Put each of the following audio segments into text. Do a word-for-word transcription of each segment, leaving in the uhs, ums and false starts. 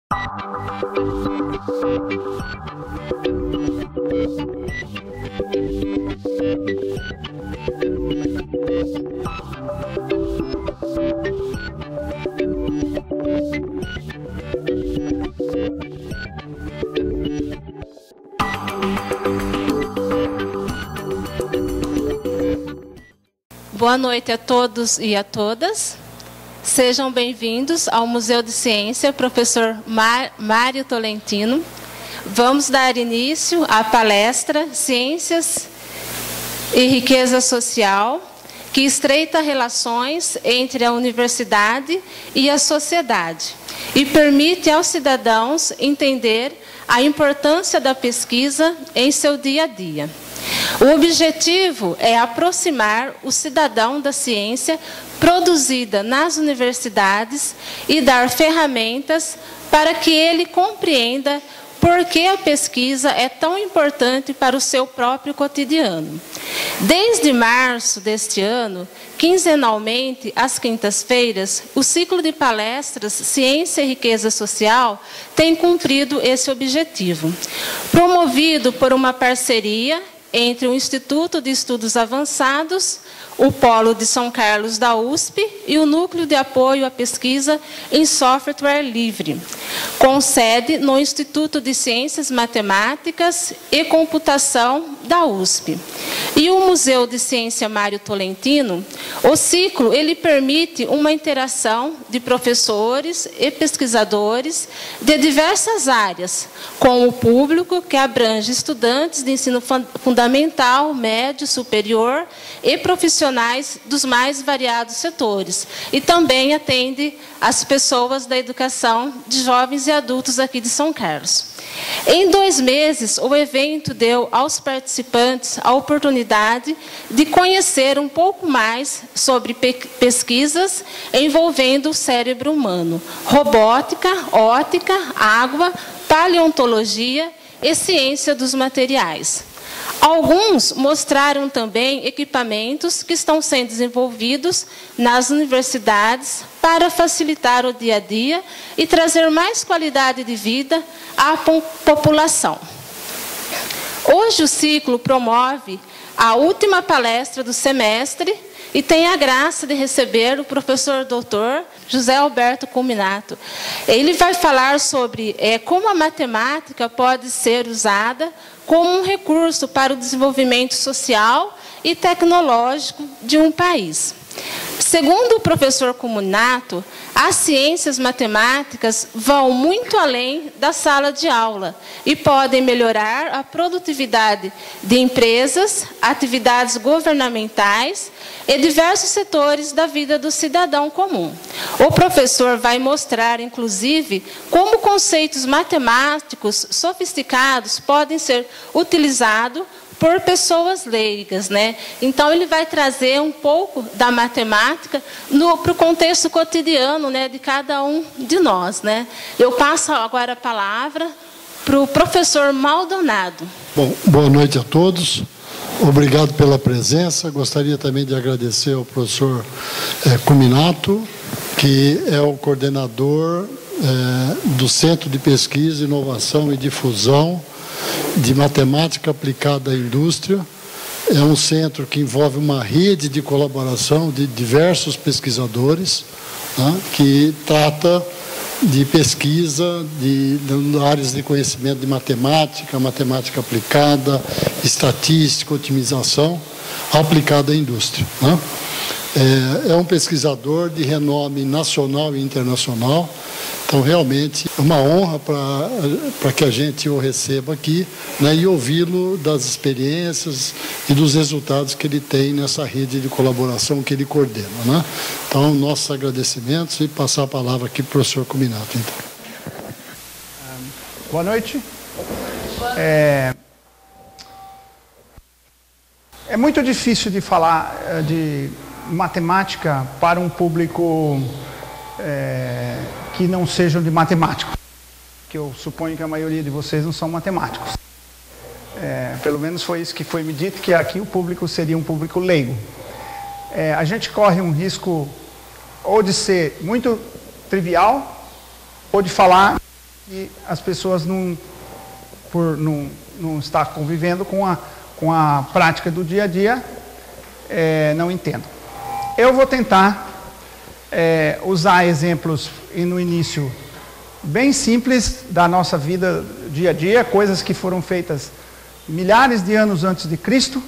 Boa noite a todos e a todas. Sejam bem-vindos ao Museu de Ciência, professor Mário Tolentino. Vamos dar início à palestra Ciências e Riqueza Social, que estreita relações entre a universidade e a sociedade e permite aos cidadãos entender a importância da pesquisa em seu dia a dia. O objetivo é aproximar o cidadão da ciência produzida nas universidades e dar ferramentas para que ele compreenda por que a pesquisa é tão importante para o seu próprio cotidiano. Desde março deste ano, quinzenalmente, às quintas-feiras, o ciclo de palestras Ciência e Riqueza Social tem cumprido esse objetivo. Promovido por uma parceria entre o Instituto de Estudos Avançados, o Polo de São Carlos da U S P e o Núcleo de Apoio à Pesquisa em Software Livre, com sede no Instituto de Ciências Matemáticas e Computação da U S P. E o Museu de Ciência Mário Tolentino, o ciclo ele permite uma interação de professores e pesquisadores de diversas áreas, com o público que abrange estudantes de ensino fundamental, médio, superior e profissionais dos mais variados setores. E também atende as pessoas da educação de jovens e adultos aqui de São Carlos. Em dois meses, o evento deu aos participantes a oportunidade de conhecer um pouco mais sobre pesquisas envolvendo o cérebro humano, robótica, ótica, água, paleontologia e ciência dos materiais. Alguns mostraram também equipamentos que estão sendo desenvolvidos nas universidades para facilitar o dia a dia e trazer mais qualidade de vida à população. Hoje o ciclo promove a última palestra do semestre e tem a graça de receber o professor doutor José Alberto Culminato. Ele vai falar sobre é, como a matemática pode ser usada como um recurso para o desenvolvimento social e tecnológico de um país. Segundo o professor Culminato, as ciências matemáticas vão muito além da sala de aula e podem melhorar a produtividade de empresas, atividades governamentais e diversos setores da vida do cidadão comum. O professor vai mostrar, inclusive, como conceitos matemáticos sofisticados podem ser utilizados por pessoas leigas, né? Então, ele vai trazer um pouco da matemática para o contexto cotidiano, né, de cada um de nós, né? Eu passo agora a palavra para o professor Maldonado. Bom, boa noite a todos. Obrigado pela presença. Gostaria também de agradecer ao professor é, Culminato, que é o coordenador é, do Centro de Pesquisa, Inovação e Difusão de Matemática Aplicada à Indústria. É um centro que envolve uma rede de colaboração de diversos pesquisadores, né, que trata de pesquisa de, de áreas de conhecimento de matemática, matemática aplicada, estatística, otimização aplicada à indústria, né? É, é um pesquisador de renome nacional e internacional. Então, realmente, é uma honra para que a gente o receba aqui, né, e ouvi-lo das experiências e dos resultados que ele tem nessa rede de colaboração que ele coordena, né? Então, nossos agradecimentos e passar a palavra aqui para o professor Culminato. Então. Boa noite. É, é muito difícil de falar de matemática para um público é, que não sejam de matemáticos, que eu suponho que a maioria de vocês não são matemáticos. É, pelo menos foi isso que foi me dito, que aqui o público seria um público leigo. É, a gente corre um risco ou de ser muito trivial, ou de falar e as pessoas não, por não, não estar convivendo com a, com a prática do dia a dia, é, não entendam. Eu vou tentar é, usar exemplos e no início bem simples da nossa vida dia a dia, coisas que foram feitas milhares de anos antes de Cristo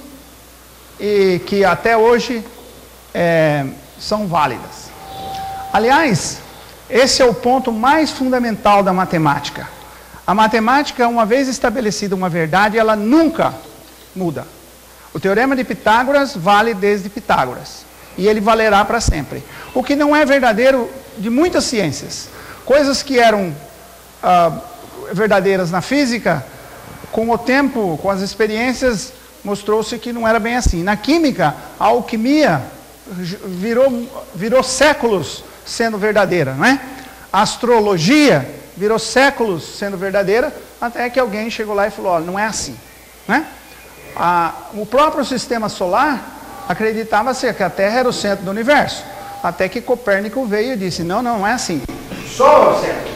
e que até hoje é, são válidas. Aliás, esse é o ponto mais fundamental da matemática. A matemática, uma vez estabelecida uma verdade, ela nunca muda. O teorema de Pitágoras vale desde Pitágoras e ele valerá para sempre. O que não é verdadeiro de muitas ciências. Coisas que eram ah, verdadeiras na física, com o tempo, com as experiências, mostrou-se que não era bem assim. Na química, a alquimia virou, virou séculos sendo verdadeira, não é? A astrologia virou séculos sendo verdadeira, até que alguém chegou lá e falou, olha, não é assim, né? A, o próprio sistema solar acreditava-se que a Terra era o centro do universo, até que Copérnico veio e disse, não, não, não é assim, Sol é o centro.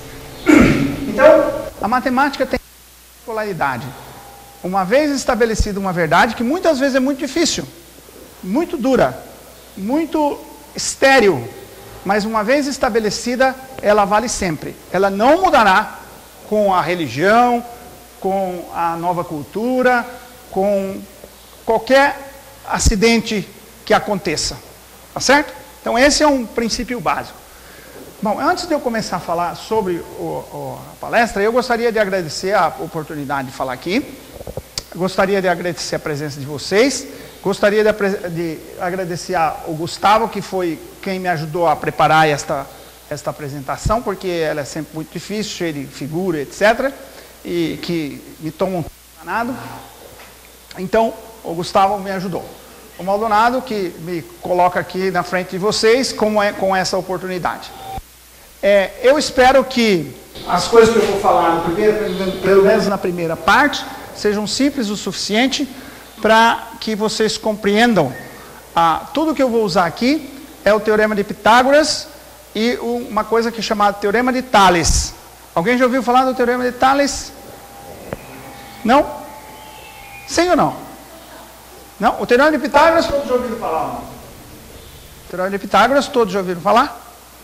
Então, a matemática tem polaridade. Uma vez estabelecida uma verdade, que muitas vezes é muito difícil, muito dura, muito estéril, mas uma vez estabelecida, ela vale sempre. Ela não mudará com a religião, com a nova cultura, com qualquer acidente que aconteça. Tá certo? Então esse é um princípio básico. Bom, antes de eu começar a falar sobre o, o, a palestra, eu gostaria de agradecer a oportunidade de falar aqui. Gostaria de agradecer a presença de vocês. Gostaria de, de agradecer ao Gustavo, que foi quem me ajudou a preparar esta, esta apresentação, porque ela é sempre muito difícil, cheia de figura, etcétera. E que me toma um danado. Então, o Gustavo me ajudou. O Maldonado, que me coloca aqui na frente de vocês com, com essa oportunidade. É, eu espero que as coisas que eu vou falar, no primeiro, pelo menos na primeira parte, sejam simples o suficiente para que vocês compreendam. Ah, tudo que eu vou usar aqui é o Teorema de Pitágoras e uma coisa que é chamada Teorema de Tales. Alguém já ouviu falar do Teorema de Tales? Não? Sim ou não? Não? O Teorema de Pitágoras todos já ouviram falar? Não? O Teorema de Pitágoras todos já ouviram falar?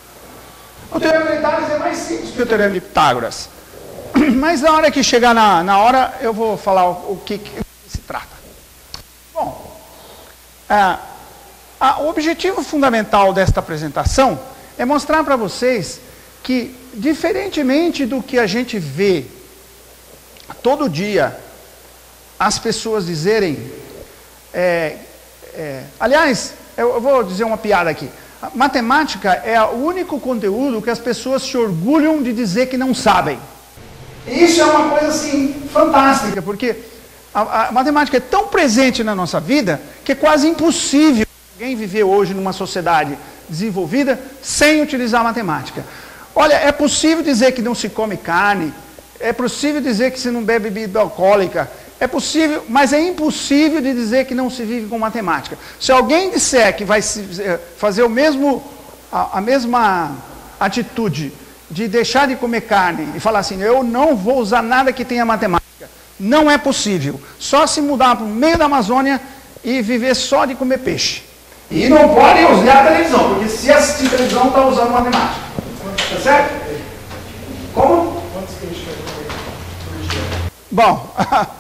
O Teorema de Tales é mais simples que o Teorema de Pitágoras. Mas na hora que chegar na, na hora, eu vou falar o, o que, que se trata. Bom, ah, a, o objetivo fundamental desta apresentação é mostrar para vocês que, diferentemente do que a gente vê todo dia, as pessoas dizerem... É, é, aliás, eu, eu vou dizer uma piada aqui. A matemática é o único conteúdo que as pessoas se orgulham de dizer que não sabem. Isso é uma coisa assim fantástica, porque a, a matemática é tão presente na nossa vida que é quase impossível alguém viver hoje numa sociedade desenvolvida sem utilizar a matemática. Olha, é possível dizer que não se come carne, é possível dizer que se não bebe bebida alcoólica, é possível, mas é impossível de dizer que não se vive com matemática. Se alguém disser que vai fazer o mesmo, a, a mesma atitude de deixar de comer carne e falar assim, eu não vou usar nada que tenha matemática, não é possível. Só se mudar para o meio da Amazônia e viver só de comer peixe. E não podem usar a televisão, porque se assistir televisão está usando matemática. Tá certo? Como? Quantos peixes por dia? Bom...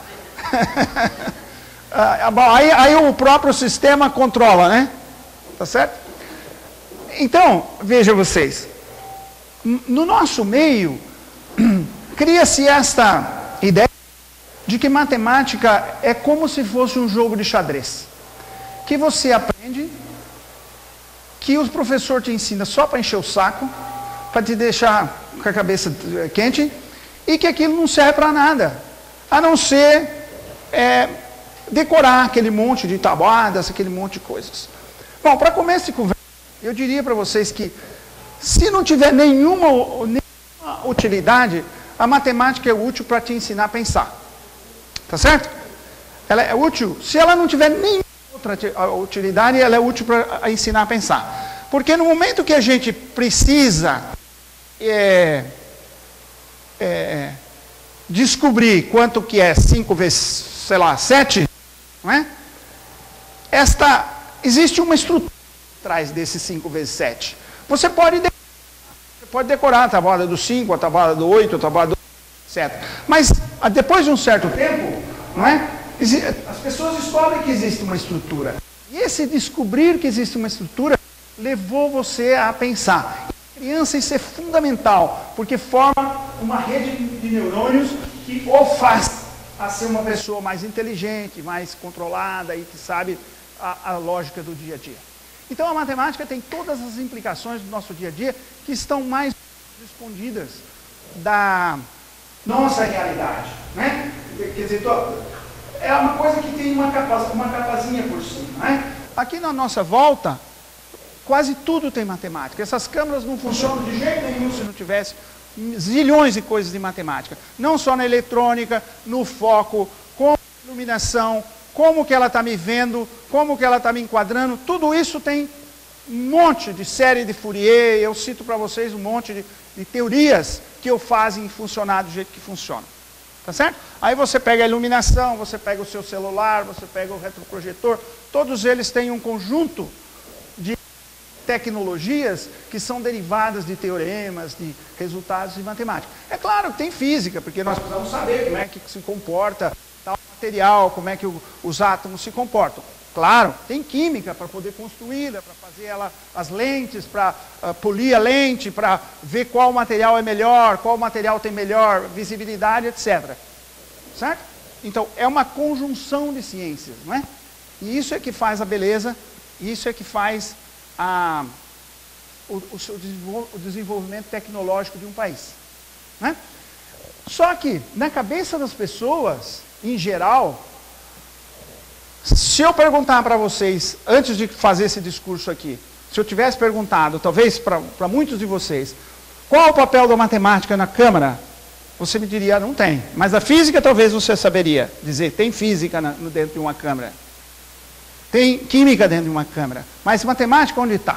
ah, bom, aí, aí o próprio sistema controla, né? Tá certo? Então, vejam vocês, no nosso meio, cria-se esta ideia de que matemática é como se fosse um jogo de xadrez, que você aprende, que o professor te ensina só para encher o saco, para te deixar com a cabeça quente, e que aquilo não serve para nada, a não ser... É, decorar aquele monte de tabuadas, aquele monte de coisas. Bom, para começo de conversa, eu diria para vocês que se não tiver nenhuma, nenhuma utilidade, a matemática é útil para te ensinar a pensar. Tá certo? Ela é útil, se ela não tiver nenhuma outra utilidade, ela é útil para ensinar a pensar. Porque no momento que a gente precisa é, é, descobrir quanto que é cinco vezes, sei lá, sete, não é? Esta, existe uma estrutura atrás desses cinco vezes sete. Você pode, de, você pode decorar a tabuada do cinco, a tabuada do oito, a tabuada do etcétera. Mas, depois de um certo tempo, não é? As pessoas descobrem que existe uma estrutura. E esse descobrir que existe uma estrutura levou você a pensar. Criança, isso é fundamental, porque forma uma rede de neurônios que o faz a ser uma pessoa mais inteligente, mais controlada e que sabe a, a lógica do dia a dia. Então a matemática tem todas as implicações do nosso dia a dia que estão mais escondidas da nossa realidade, né? Quer dizer, é uma coisa que tem uma, capa, uma capazinha por cima, né? Aqui na nossa volta, quase tudo tem matemática. Essas câmeras não funcionam de jeito nenhum se não tivesse zilhões de coisas de matemática. Não só na eletrônica, no foco, como iluminação, como que ela está me vendo, como que ela está me enquadrando. Tudo isso tem um monte de série de Fourier. Eu cito para vocês um monte de, de teorias que o fazem funcionar do jeito que funciona. Tá certo? Aí você pega a iluminação, você pega o seu celular, você pega o retroprojetor. Todos eles têm um conjunto de tecnologias que são derivadas de teoremas, de resultados de matemática. É claro que tem física, porque nós precisamos saber como é que se comporta tal material, como é que o, os átomos se comportam. Claro, tem química para poder construí-la, para fazer ela, as lentes, para uh, polir a lente, para ver qual material é melhor, qual material tem melhor visibilidade, etcétera. Certo? Então, é uma conjunção de ciências, não é? E isso é que faz a beleza, isso é que faz a, o, o, o desenvolvimento tecnológico de um país. Né? Só que, na cabeça das pessoas, em geral, se eu perguntar para vocês, antes de fazer esse discurso aqui, se eu tivesse perguntado, talvez para muitos de vocês, qual o papel da matemática na Câmara, você me diria, não tem. Mas a física talvez você saberia dizer, tem física na, dentro de uma Câmara. Tem química dentro de uma Câmara. Mas matemática onde está?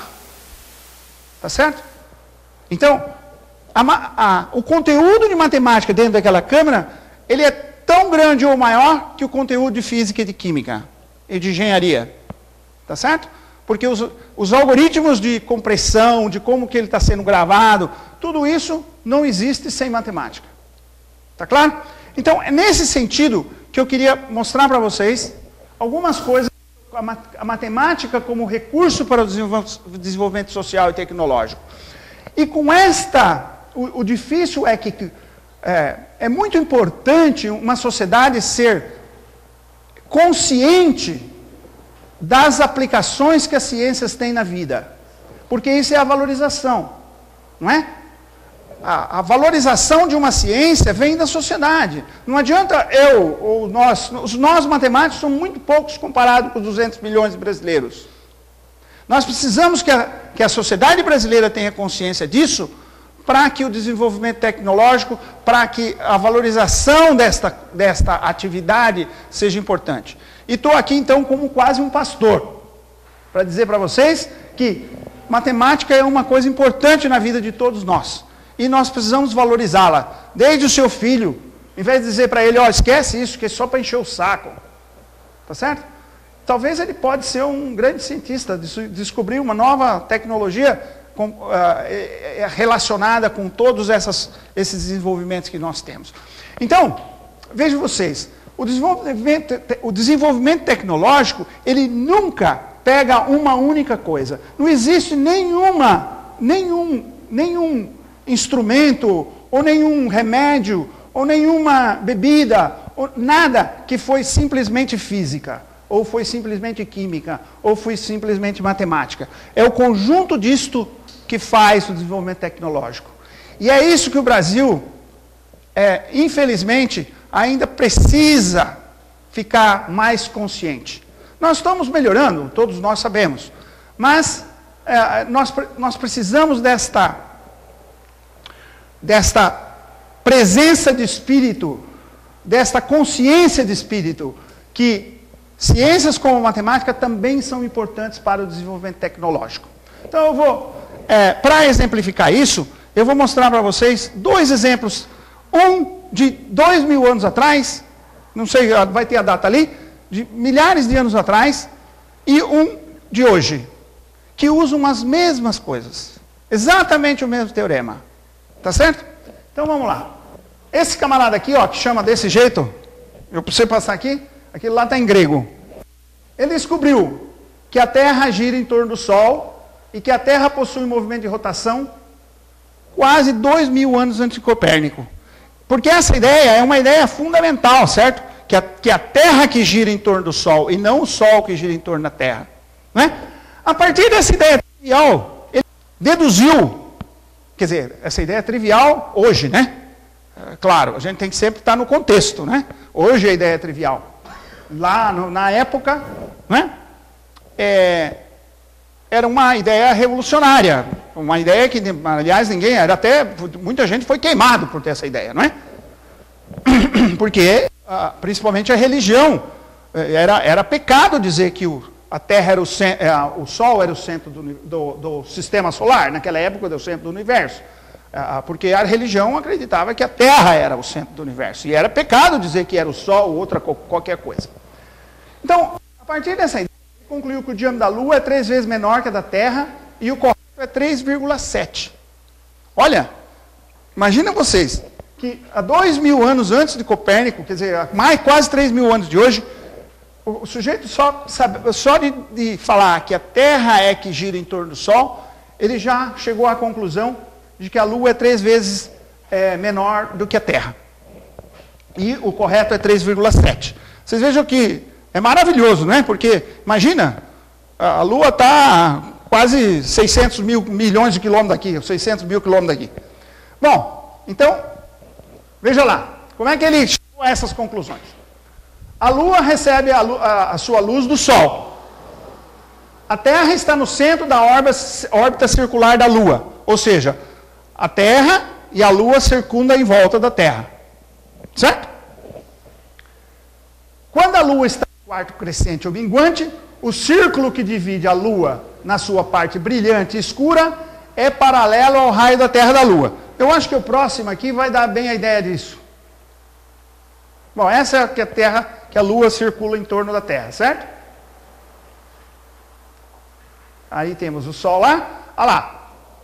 Tá certo? Então, a, a, o conteúdo de matemática dentro daquela Câmara, ele é tão grande ou maior que o conteúdo de física e de química e de engenharia. Tá certo? Porque os, os algoritmos de compressão, de como que ele está sendo gravado, tudo isso não existe sem matemática. Tá claro? Então, é nesse sentido que eu queria mostrar para vocês algumas coisas, a matemática como recurso para o desenvolvimento social e tecnológico. E com esta, o, o difícil é que é, é muito importante uma sociedade ser consciente das aplicações que as ciências têm na vida. Porque isso é a valorização, não é? A, a valorização de uma ciência vem da sociedade. Não adianta eu ou nós, os nós matemáticos são muito poucos comparados com os duzentos milhões de brasileiros. Nós precisamos que a, que a sociedade brasileira tenha consciência disso para que o desenvolvimento tecnológico, para que a valorização desta, desta atividade seja importante. E estou aqui então como quase um pastor, para dizer para vocês que matemática é uma coisa importante na vida de todos nós. E nós precisamos valorizá-la. Desde o seu filho, em vez de dizer para ele, ó, oh, esquece isso, que é só para encher o saco. Tá certo? Talvez ele pode ser um grande cientista, descobrir uma nova tecnologia com, uh, relacionada com todos essas, esses desenvolvimentos que nós temos. Então, vejam vocês, o desenvolvimento, o desenvolvimento tecnológico, ele nunca pega uma única coisa. Não existe nenhuma, nenhum, nenhum instrumento, ou nenhum remédio, ou nenhuma bebida, ou nada que foi simplesmente física, ou foi simplesmente química, ou foi simplesmente matemática. É o conjunto disto que faz o desenvolvimento tecnológico. E é isso que o Brasil, é, infelizmente, ainda precisa ficar mais consciente. Nós estamos melhorando, todos nós sabemos, mas é, nós, nós precisamos desta desta presença de espírito, desta consciência de espírito, que ciências como matemática também são importantes para o desenvolvimento tecnológico. Então eu vou, é, para exemplificar isso, eu vou mostrar para vocês dois exemplos. um de dois mil anos atrás, não sei, vai ter a data ali, de milhares de anos atrás, e um de hoje, que usam as mesmas coisas. Exatamente o mesmo teorema. Tá certo? Então vamos lá. Esse camarada aqui, ó, que chama desse jeito, eu preciso passar aqui, aquele lá está em grego. Ele descobriu que a Terra gira em torno do Sol e que a Terra possui um movimento de rotação quase dois mil anos antes de Copérnico. Porque essa ideia é uma ideia fundamental, certo? Que a, que a Terra que gira em torno do Sol e não o Sol que gira em torno da Terra. Né? A partir dessa ideia trivial, ele deduziu, quer dizer, essa ideia é trivial hoje, né? É, claro, a gente tem que sempre estar no contexto, né? Hoje a ideia é trivial. Lá no, na época, né? É, era uma ideia revolucionária, uma ideia que, aliás, ninguém, era até, muita gente foi queimado por ter essa ideia, não é? Porque, principalmente a religião, era, era pecado dizer que o, a Terra era o, o Sol era o centro do, do, do sistema solar, naquela época era o centro do universo, porque a religião acreditava que a Terra era o centro do universo, e era pecado dizer que era o Sol ou outra qualquer coisa. Então, a partir dessa ideia, concluiu que o diâmetro da Lua é três vezes menor que a da Terra e o correto é três vírgula sete. Olha, imagina vocês que há dois mil anos antes de Copérnico, quer dizer, há mais quase três mil anos de hoje, o, o sujeito só, sabe, só de, de falar que a Terra é que gira em torno do Sol, ele já chegou à conclusão de que a Lua é três vezes é, menor do que a Terra. E o correto é três vírgula sete. Vocês vejam que é maravilhoso, né? Porque, imagina, a Lua está quase seiscentos mil milhões de quilômetros daqui, seiscentos mil quilômetros daqui. Bom, então, veja lá, como é que ele chegou a essas conclusões? A Lua recebe a, a, a sua luz do Sol. A Terra está no centro da órbita, órbita circular da Lua, ou seja, a Terra e a Lua circundam em volta da Terra. Certo? Quando a Lua está quarto crescente ou minguante, o círculo que divide a Lua na sua parte brilhante e escura é paralelo ao raio da Terra da Lua. Eu acho que o próximo aqui vai dar bem a ideia disso. Bom, essa é a Terra, que a Lua circula em torno da Terra, certo? Aí temos o Sol lá. Olha lá.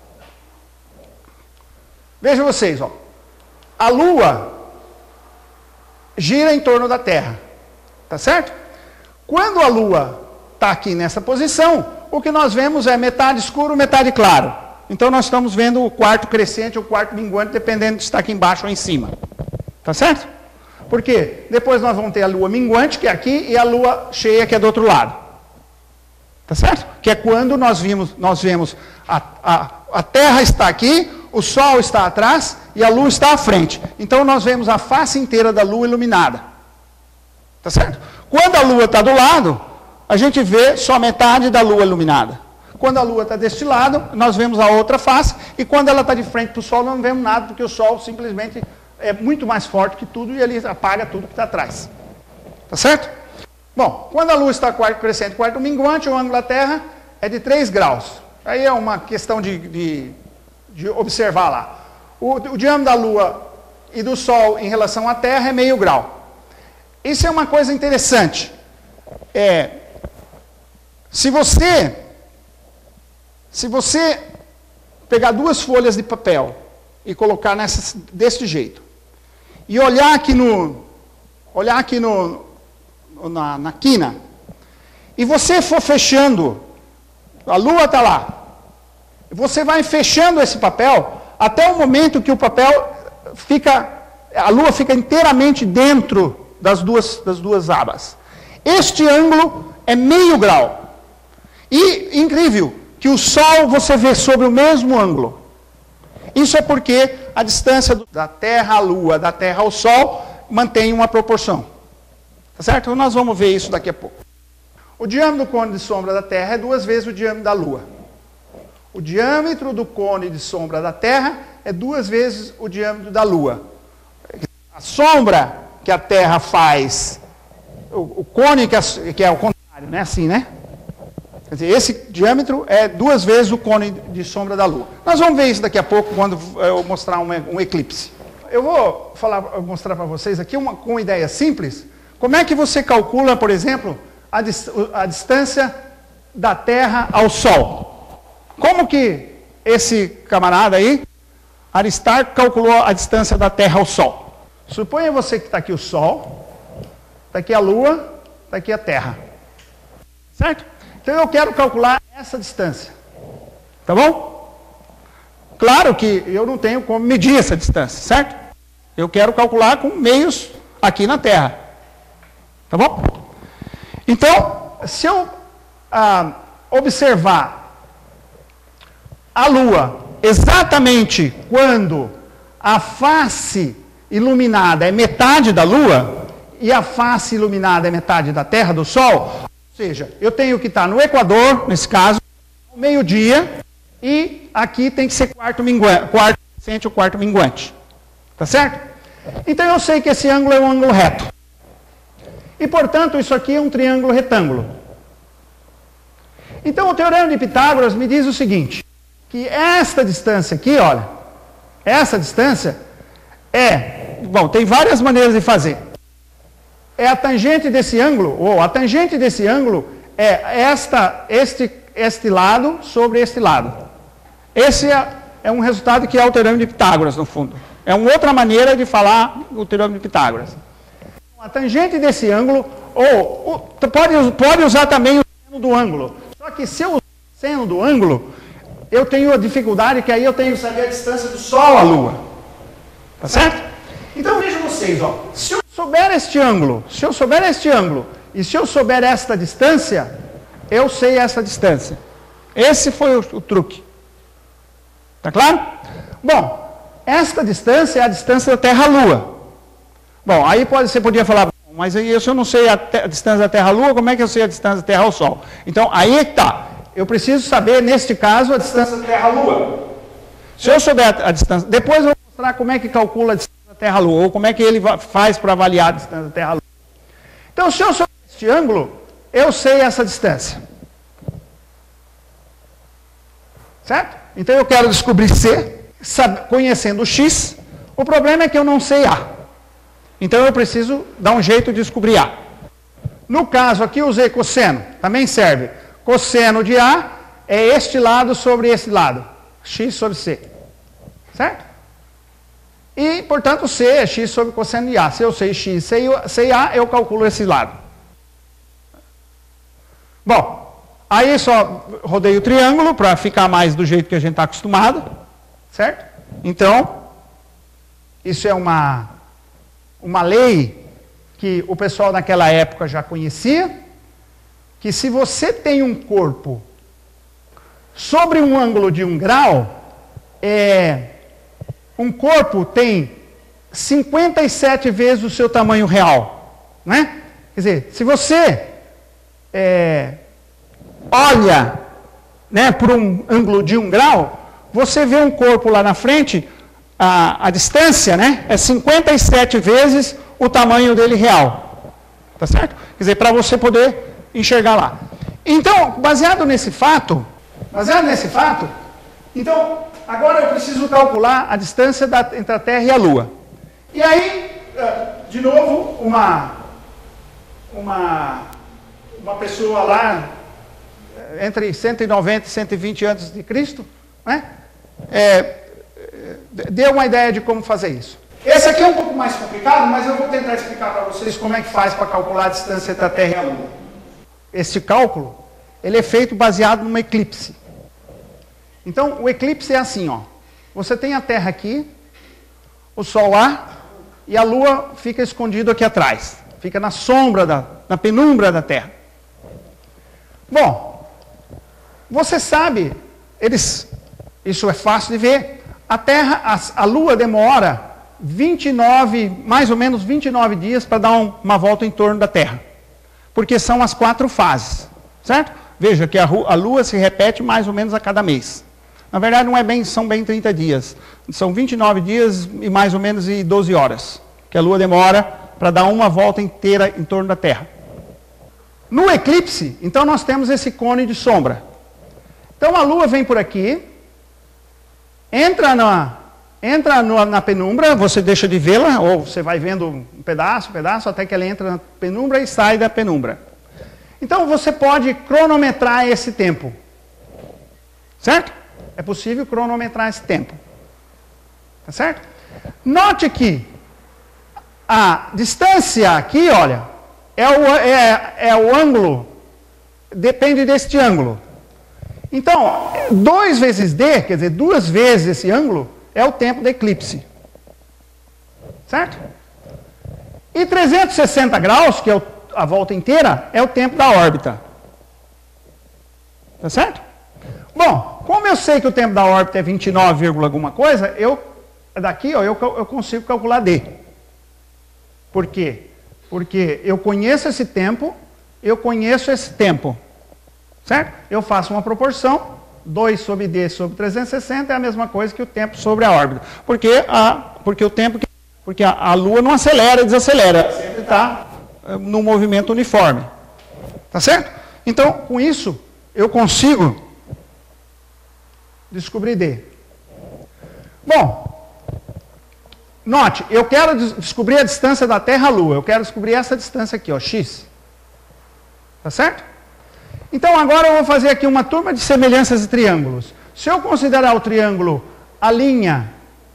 Vejam vocês, ó. A Lua gira em torno da Terra. Tá certo? Quando a Lua está aqui nessa posição, o que nós vemos é metade escuro, metade claro. Então nós estamos vendo o quarto crescente ou o quarto minguante, dependendo de se está aqui embaixo ou em cima. Tá certo? Por quê? Depois nós vamos ter a Lua minguante, que é aqui, e a Lua cheia, que é do outro lado. Tá certo? Que é quando nós, vimos, nós vemos a, a, a Terra está aqui, o Sol está atrás e a Lua está à frente. Então nós vemos a face inteira da Lua iluminada. Tá certo? Quando a Lua está do lado, a gente vê só metade da Lua iluminada. Quando a Lua está deste lado, nós vemos a outra face, e quando ela está de frente para o Sol, não vemos nada, porque o Sol simplesmente é muito mais forte que tudo, e ele apaga tudo que está atrás. Tá certo? Bom, quando a Lua está quarto crescente, quarto minguante, o ângulo da Terra é de três graus. Aí é uma questão de, de, de observar lá. O, o diâmetro da Lua e do Sol em relação à Terra é meio grau. Isso é uma coisa interessante. É, se você, se você pegar duas folhas de papel e colocar nessa, desse jeito, e olhar aqui no, olhar aqui no, na, na quina, e você for fechando, a Lua está lá, você vai fechando esse papel até o momento que o papel fica, a Lua fica inteiramente dentro das duas, das duas abas. Este ângulo é meio grau. E, incrível, que o Sol você vê sobre o mesmo ângulo. Isso é porque a distância do, da Terra à Lua, da Terra ao Sol, mantém uma proporção. Tá certo? Então nós vamos ver isso daqui a pouco. O diâmetro do cone de sombra da Terra é duas vezes o diâmetro da Lua. O diâmetro do cone de sombra da Terra é duas vezes o diâmetro da Lua. A sombra que a Terra faz, o, o cone que, a, que é o contrário, né? Assim, né? Quer dizer, esse diâmetro é duas vezes o cone de sombra da Lua. Nós vamos ver isso daqui a pouco, quando eu mostrar um, um eclipse. eu vou falar, mostrar para vocês aqui uma, com uma ideia simples. Como é que você calcula, por exemplo, a, a distância da Terra ao Sol? Como que esse camarada aí, Aristarco, calculou a distância da Terra ao Sol? Suponha você que está aqui o Sol, está aqui a Lua, está aqui a Terra. Certo? Então eu quero calcular essa distância. Tá bom? Claro que eu não tenho como medir essa distância, certo? Eu quero calcular com meios aqui na Terra. Tá bom? Então, se eu ah, observar a Lua exatamente quando a face iluminada é metade da Lua e a face iluminada é metade da Terra, do Sol, ou seja, eu tenho que estar no Equador, nesse caso, ao meio-dia, e aqui tem que ser quarto minguante, quarto crescente ou quarto minguante. Tá certo? Então eu sei que esse ângulo é um ângulo reto. E, portanto, isso aqui é um triângulo retângulo. Então, o Teorema de Pitágoras me diz o seguinte, que esta distância aqui, olha, essa distância é, bom, tem várias maneiras de fazer. É a tangente desse ângulo, ou a tangente desse ângulo é esta, este, este lado sobre este lado. Esse é, é um resultado que é o Teorema de Pitágoras, no fundo. É uma outra maneira de falar o Teorema de Pitágoras. A tangente desse ângulo, ou, ou pode, pode usar também o seno do ângulo. Só que se eu usar o seno do ângulo, eu tenho a dificuldade que aí eu tenho que saber a distância do Sol à Lua. Tá certo? Então vejam vocês, ó, se eu souber este ângulo, se eu souber este ângulo, e se eu souber esta distância, eu sei essa distância. Esse foi o, o truque. Tá claro? Bom, esta distância é a distância da Terra à Lua. Bom, aí pode, você podia falar, mas aí se eu não sei a, te, a distância da Terra à Lua, como é que eu sei a distância da Terra ao Sol? Então, aí é que está. Eu preciso saber, neste caso, a distância da Terra à Lua. Se eu souber a, a distância, depois eu vou mostrar como é que calcula a distância da Terra à Lua, ou como é que ele faz para avaliar a distância da Terra à Lua. Então, se eu souber este ângulo, eu sei essa distância. Certo? Então, eu quero descobrir C, sabe, conhecendo o X, o problema é que eu não sei A. Então, eu preciso dar um jeito de descobrir A. No caso aqui, eu usei cosseno. Também serve. Cosseno de A é este lado sobre esse lado. X sobre C. Certo? E, portanto, C é X sobre cosseno de A. Se eu sei X, sei A, eu calculo esse lado. Bom, aí só rodei o triângulo para ficar mais do jeito que a gente está acostumado. Certo? Então, isso é uma... uma lei que o pessoal naquela época já conhecia, que se você tem um corpo sobre um ângulo de um grau, é, um corpo tem cinquenta e sete vezes o seu tamanho real. Né? Quer dizer, se você é, olha, né, por um ângulo de um grau, você vê um corpo lá na frente, a, a distância, né, é cinquenta e sete vezes o tamanho dele real. Tá certo? Quer dizer, para você poder enxergar lá. Então, baseado nesse fato, baseado nesse fato, então, agora eu preciso calcular a distância da, entre a Terra e a Lua. E aí, de novo, uma, uma, uma pessoa lá, entre cento e noventa e cento e vinte antes de Cristo, né, é, deu uma ideia de como fazer isso. Esse aqui é um pouco mais complicado, mas eu vou tentar explicar para vocês como é que faz para calcular a distância entre a Terra e a Lua. Esse cálculo, ele é feito baseado numa eclipse. Então, o eclipse é assim, ó. Você tem a Terra aqui, o Sol lá, e a Lua fica escondido aqui atrás. Fica na sombra, da, na penumbra da Terra. Bom, você sabe, eles, isso é fácil de ver, a Terra, a, a Lua demora vinte e nove, mais ou menos vinte e nove dias para dar um, uma volta em torno da Terra. Porque são as quatro fases, certo? Veja que a, a Lua se repete mais ou menos a cada mês. Na verdade, não é bem, são bem trinta dias. São vinte e nove dias e mais ou menos e doze horas que a Lua demora para dar uma volta inteira em torno da Terra. No eclipse, então nós temos esse cone de sombra. Então a Lua vem por aqui, entra na, entra no, na penumbra, você deixa de vê-la, ou você vai vendo um pedaço, um pedaço, até que ela entra na penumbra e sai da penumbra. Então você pode cronometrar esse tempo. Certo? É possível cronometrar esse tempo. Tá certo? Note que a distância aqui, olha, é o, é, é o ângulo, depende deste ângulo. Então, dois vezes D, quer dizer, duas vezes esse ângulo, é o tempo do eclipse. Certo? E trezentos e sessenta graus, que é o, a volta inteira, é o tempo da órbita. Tá certo? Bom, como eu sei que o tempo da órbita é vinte e nove, alguma coisa, eu, daqui ó, eu, eu consigo calcular D. Por quê? Porque eu conheço esse tempo, eu conheço esse tempo. Certo? Eu faço uma proporção, dois sobre D sobre trezentos e sessenta é a mesma coisa que o tempo sobre a órbita. Porque, a, porque o tempo que, porque a, a Lua não acelera e desacelera, ela sempre está no movimento uniforme. Tá certo? Então, com isso, eu consigo descobrir D. Bom, note, eu quero des descobrir a distância da Terra à Lua. Eu quero descobrir essa distância aqui, ó, x. Tá certo? Então, agora eu vou fazer aqui uma turma de semelhanças de triângulos. Se eu considerar o triângulo, a linha,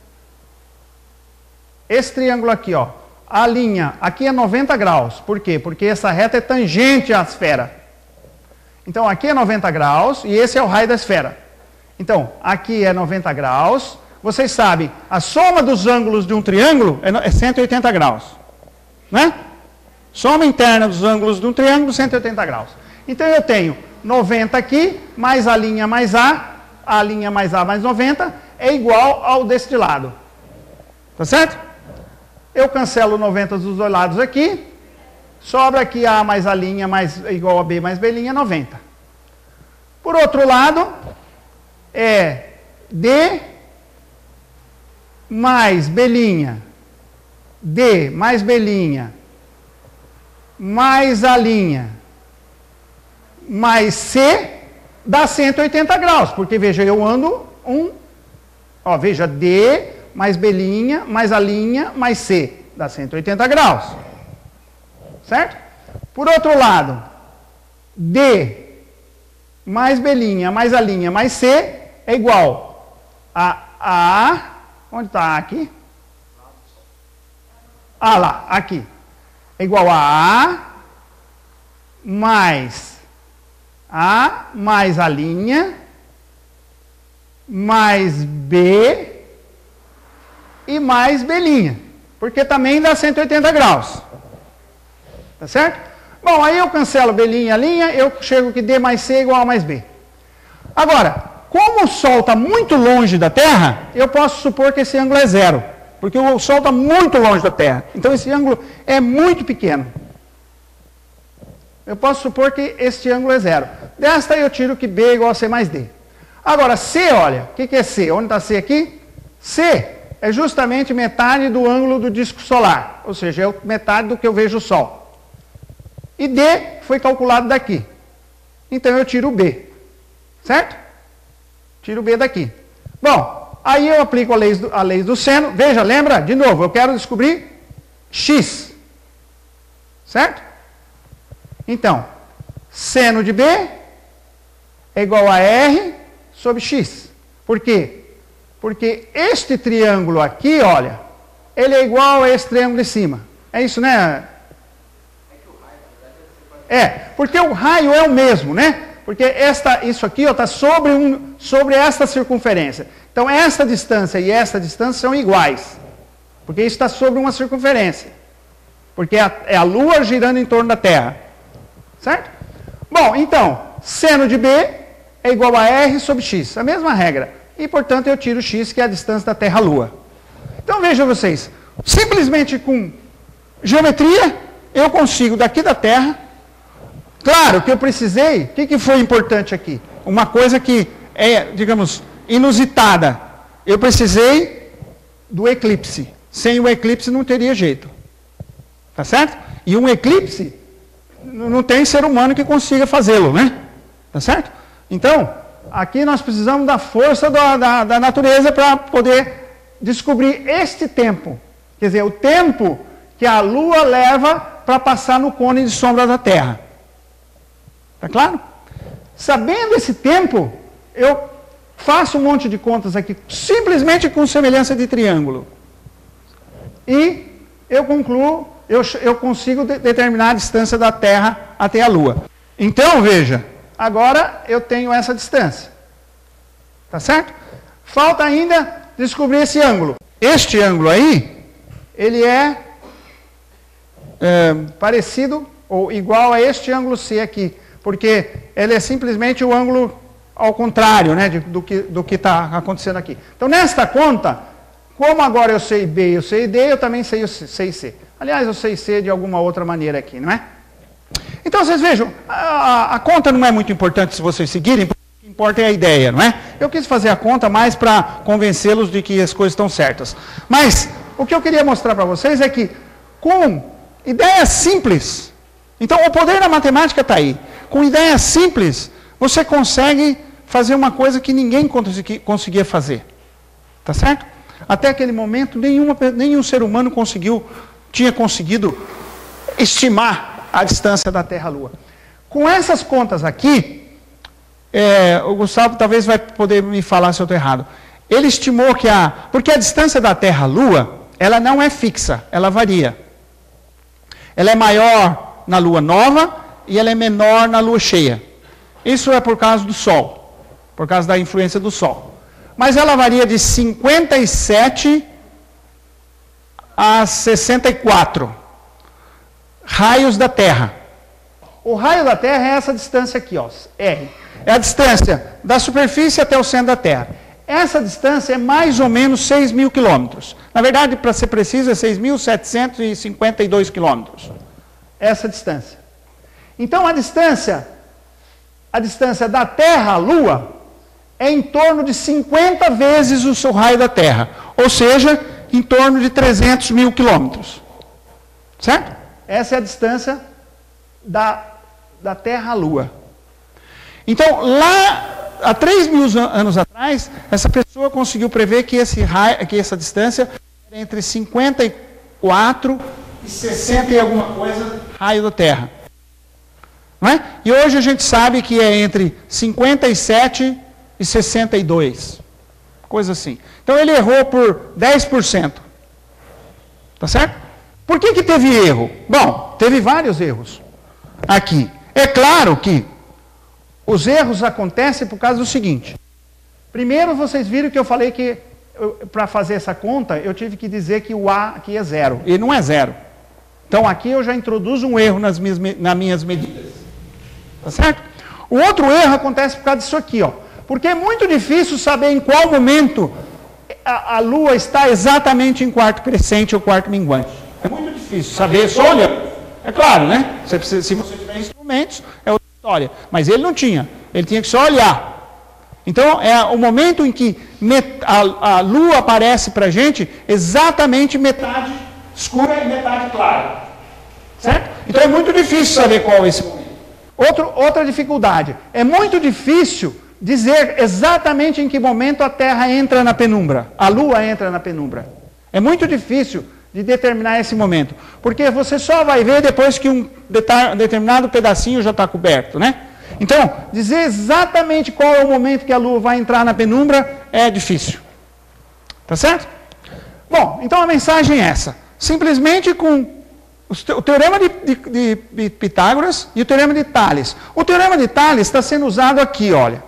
esse triângulo aqui, ó, a linha, aqui é noventa graus. Por quê? Porque essa reta é tangente à esfera. Então, aqui é noventa graus e esse é o raio da esfera. Então, aqui é noventa graus. Vocês sabem, a soma dos ângulos de um triângulo é cento e oitenta graus. Né? Soma interna dos ângulos de um triângulo, cento e oitenta graus. Então, eu tenho noventa aqui, mais a linha mais A, a linha mais A mais noventa, é igual ao deste lado. Tá certo? Eu cancelo noventa dos dois lados aqui, sobra aqui A mais a linha mais, igual a B mais B linha, noventa. Por outro lado, é D mais B', D mais B', mais a linha, mais C, dá cento e oitenta graus, porque, veja, eu ando um, ó, veja, D mais B', mais a linha, mais C, dá cento e oitenta graus. Certo? Por outro lado, D mais B', mais a linha, mais C, é igual a A, onde está A aqui? Ah lá, aqui. É igual a A mais A mais a linha mais B e mais B', porque também dá cento e oitenta graus. Tá certo? Bom, aí eu cancelo B', a linha, eu chego que D mais C é igual a mais B. Agora, como o Sol está muito longe da Terra, eu posso supor que esse ângulo é zero, porque o Sol está muito longe da Terra. Então esse ângulo é muito pequeno. Eu posso supor que este ângulo é zero. Desta eu tiro que B é igual a C mais D. Agora, C, olha, o que, que é C? Onde está C aqui? C é justamente metade do ângulo do disco solar, ou seja, é metade do que eu vejo o Sol. E D foi calculado daqui. Então eu tiro o B. Certo? Tiro o B daqui. Bom, aí eu aplico a lei do, a lei do seno. Veja, lembra? De novo, eu quero descobrir x. Certo? Então, seno de B é igual a R sobre x. Por quê? Porque este triângulo aqui, olha, ele é igual a esse triângulo de cima. É isso, né? É, porque o raio é o mesmo, né? Porque esta, isso aqui está sobre, um, sobre esta circunferência. Então, esta distância e esta distância são iguais. Porque isso está sobre uma circunferência. Porque é a, é a Lua girando em torno da Terra. Certo? Bom, então, seno de B é igual a R sobre x. A mesma regra. E, portanto, eu tiro x, que é a distância da Terra à Lua. Então, vejam vocês. Simplesmente com geometria, eu consigo daqui da Terra. Claro que eu precisei, o que, que foi importante aqui? Uma coisa que é, digamos, inusitada. Eu precisei do eclipse. Sem o eclipse não teria jeito. Tá certo? E um eclipse, não tem ser humano que consiga fazê-lo, né? Tá certo? Então, aqui nós precisamos da força da, da, da natureza para poder descobrir este tempo. Quer dizer, o tempo que a Lua leva para passar no cone de sombra da Terra. Está claro? Sabendo esse tempo, eu faço um monte de contas aqui, simplesmente com semelhança de triângulo. E eu concluo, eu, eu consigo de, determinar a distância da Terra até a Lua. Então, veja, agora eu tenho essa distância. Tá certo? Falta ainda descobrir esse ângulo. Este ângulo aí, ele é, é parecido ou igual a este ângulo C aqui, porque ele é simplesmente o ângulo ao contrário, né, de, do que do que está acontecendo aqui. Então, nesta conta, como agora eu sei B e eu sei D, eu também sei, sei C. Aliás, eu sei C de alguma outra maneira aqui, não é? Então, vocês vejam, a, a conta não é muito importante se vocês seguirem, porque o que importa é a ideia, não é? Eu quis fazer a conta mais para convencê-los de que as coisas estão certas. Mas, o que eu queria mostrar para vocês é que, com ideias simples, então o poder da matemática está aí. Com ideias simples, você consegue fazer uma coisa que ninguém conseguia fazer. Tá certo? Até aquele momento, nenhuma, nenhum ser humano conseguiu, tinha conseguido estimar a distância da Terra à Lua. Com essas contas aqui, é, o Gustavo talvez vai poder me falar se eu estou errado. Ele estimou que a... Porque a distância da Terra à Lua, ela não é fixa, ela varia. Ela é maior na Lua nova e ela é menor na Lua cheia. Isso é por causa do Sol, por causa da influência do Sol. Mas ela varia de cinquenta e sete a sessenta e quatro raios da Terra. O raio da Terra é essa distância aqui, ó, R. É a distância da superfície até o centro da Terra. Essa distância é mais ou menos seis mil quilômetros. Na verdade, para ser preciso, é seis mil setecentos e cinquenta e dois quilômetros. Essa distância. Então, a distância, a distância da Terra à Lua é em torno de cinquenta vezes o seu raio da Terra. Ou seja, em torno de trezentos mil quilômetros. Certo? Essa é a distância da, da Terra à Lua. Então, lá... Há três mil anos atrás, essa pessoa conseguiu prever que, esse raio, que essa distância era entre cinquenta e quatro e sessenta e alguma coisa raio da Terra. Não é? E hoje a gente sabe que é entre cinquenta e sete e sessenta e dois. Coisa assim. Então ele errou por dez por cento. Tá certo? Por que que teve erro? Bom, teve vários erros aqui. É claro que os erros acontecem por causa do seguinte. Primeiro, vocês viram que eu falei que, para fazer essa conta, eu tive que dizer que o A aqui é zero. E não é zero. Então, aqui eu já introduzo um erro nas minhas, nas minhas medidas. Tá certo? O outro erro acontece por causa disso aqui, ó. Porque é muito difícil saber em qual momento a, a Lua está exatamente em quarto crescente ou quarto minguante. É muito difícil saber só olhando. É claro, né? Se, se, se você tiver instrumentos, é outra história. Mas ele não tinha. Ele tinha que só olhar. Então, é o momento em que met, a, a Lua aparece para a gente exatamente metade escura e metade clara. Certo? Então, é muito difícil saber qual é esse momento. Outro, outra dificuldade. É muito difícil dizer exatamente em que momento a Terra entra na penumbra. A Lua entra na penumbra. É muito difícil de determinar esse momento. Porque você só vai ver depois que um determinado pedacinho já está coberto, né? Então, dizer exatamente qual é o momento que a Lua vai entrar na penumbra é difícil. Tá certo? Bom, então a mensagem é essa. Simplesmente com o teorema de, de, de Pitágoras e o teorema de Tales. O teorema de Tales está sendo usado aqui, olha.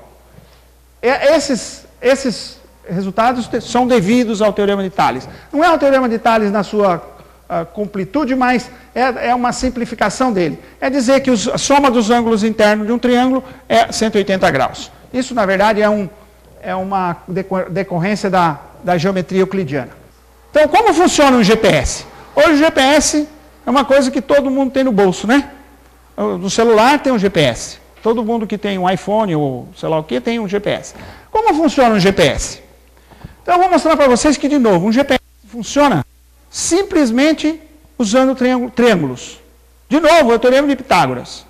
É, esses, esses resultados são devidos ao teorema de Tales. Não é o teorema de Tales na sua uh, completude, mas é, é uma simplificação dele. É dizer que os, a soma dos ângulos internos de um triângulo é cento e oitenta graus. Isso, na verdade, é, um, é uma decorrência da, da geometria euclidiana. Então, como funciona um G P S? Hoje o G P S é uma coisa que todo mundo tem no bolso, né? No celular tem um G P S. Todo mundo que tem um iPhone ou sei lá o que tem um G P S. Como funciona um G P S? Então eu vou mostrar para vocês que, de novo, um G P S funciona simplesmente usando triângulos. De novo, é o teorema de Pitágoras.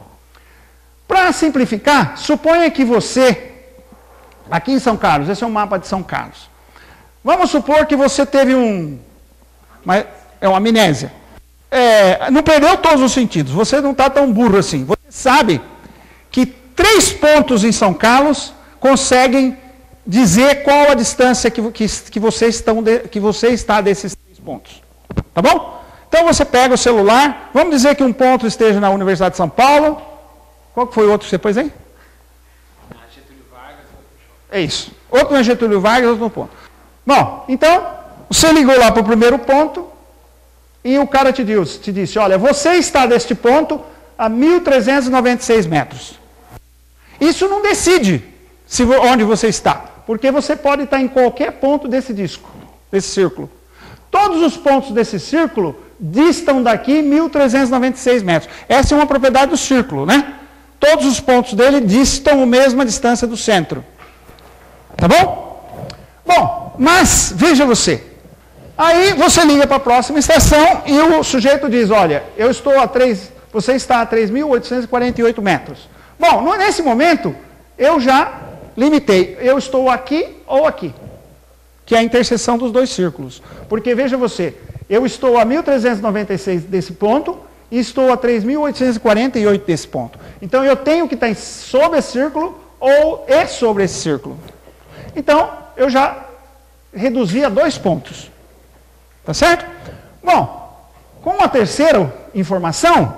Para simplificar, suponha que você, aqui em São Carlos, esse é um mapa de São Carlos. Vamos supor que você teve um... Uma, é uma amnésia. É, não perdeu todos os sentidos. Você não está tão burro assim. Você sabe que três pontos em São Carlos conseguem dizer qual a distância que, que, que, você, estão de, que você está desses três pontos. Tá bom? Então você pega o celular. Vamos dizer que um ponto esteja na Universidade de São Paulo. Qual que foi o outro que você pôs aí? Getúlio Vargas. É isso. Outro na Getúlio Vargas, outro no ponto. Bom, então, você ligou lá para o primeiro ponto e o cara te disse, te disse, olha, você está deste ponto a mil trezentos e noventa e seis metros. Isso não decide se, onde você está, porque você pode estar em qualquer ponto desse disco, desse círculo. Todos os pontos desse círculo distam daqui mil trezentos e noventa e seis metros. Essa é uma propriedade do círculo, né? Todos os pontos dele distam a mesma distância do centro. Tá bom? Bom, mas, veja você. Aí você liga para a próxima estação e o sujeito diz, olha, eu estou a três, você está a três mil oitocentos e quarenta e oito metros. Bom, nesse momento, eu já limitei. Eu estou aqui ou aqui, que é a interseção dos dois círculos. Porque, veja você, eu estou a mil trezentos e noventa e seis desse ponto e estou a três mil oitocentos e quarenta e oito desse ponto. Então, eu tenho que estar sobre esse círculo ou é sobre esse círculo. Então, eu já reduzi a dois pontos. Tá certo? Bom, com a terceira informação,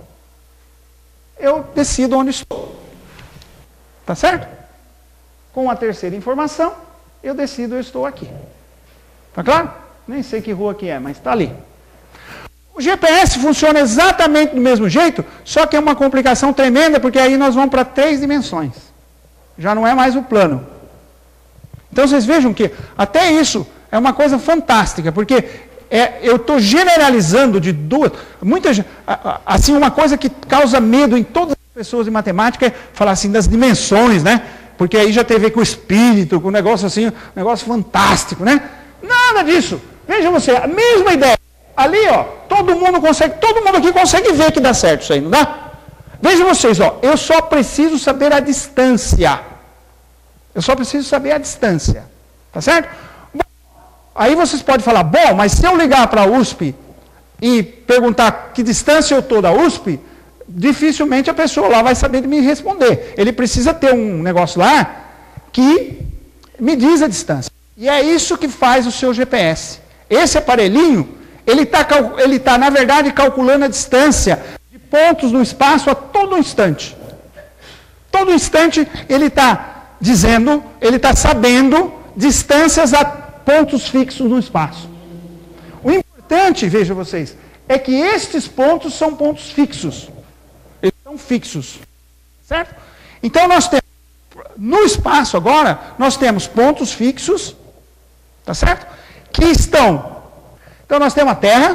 eu decido onde estou. Tá certo? Com a terceira informação, eu decido eu estou aqui. Tá claro? Nem sei que rua que é, mas está ali. O G P S funciona exatamente do mesmo jeito, só que é uma complicação tremenda, porque aí nós vamos para três dimensões. Já não é mais o plano. Então vocês vejam que até isso é uma coisa fantástica, porque é, eu estou generalizando de duas... Muita, assim, uma coisa que causa medo em todas as pessoas de matemática é falar assim das dimensões, né? Porque aí já tem a ver com o espírito, com um negócio assim, um negócio fantástico, né? Nada disso. Veja você, a mesma ideia. Ali, ó, todo mundo consegue, todo mundo aqui consegue ver que dá certo isso aí, não dá? Vejam vocês, ó, eu só preciso saber a distância. Eu só preciso saber a distância. Tá certo? Bom, aí vocês podem falar, bom, mas se eu ligar para a U S P e perguntar que distância eu estou da U S P, dificilmente a pessoa lá vai saber me responder. Ele precisa ter um negócio lá que me diz a distância. E é isso que faz o seu G P S. Esse aparelhinho, ele está, ele tá, na verdade, calculando a distância de pontos no espaço a todo instante. Todo instante ele está dizendo, ele está sabendo distâncias a pontos fixos no espaço. O importante, vejam vocês, é que estes pontos são pontos fixos. Eles são fixos. Certo? Então nós temos, no espaço agora, nós temos pontos fixos, tá certo? Que estão, então nós temos a Terra.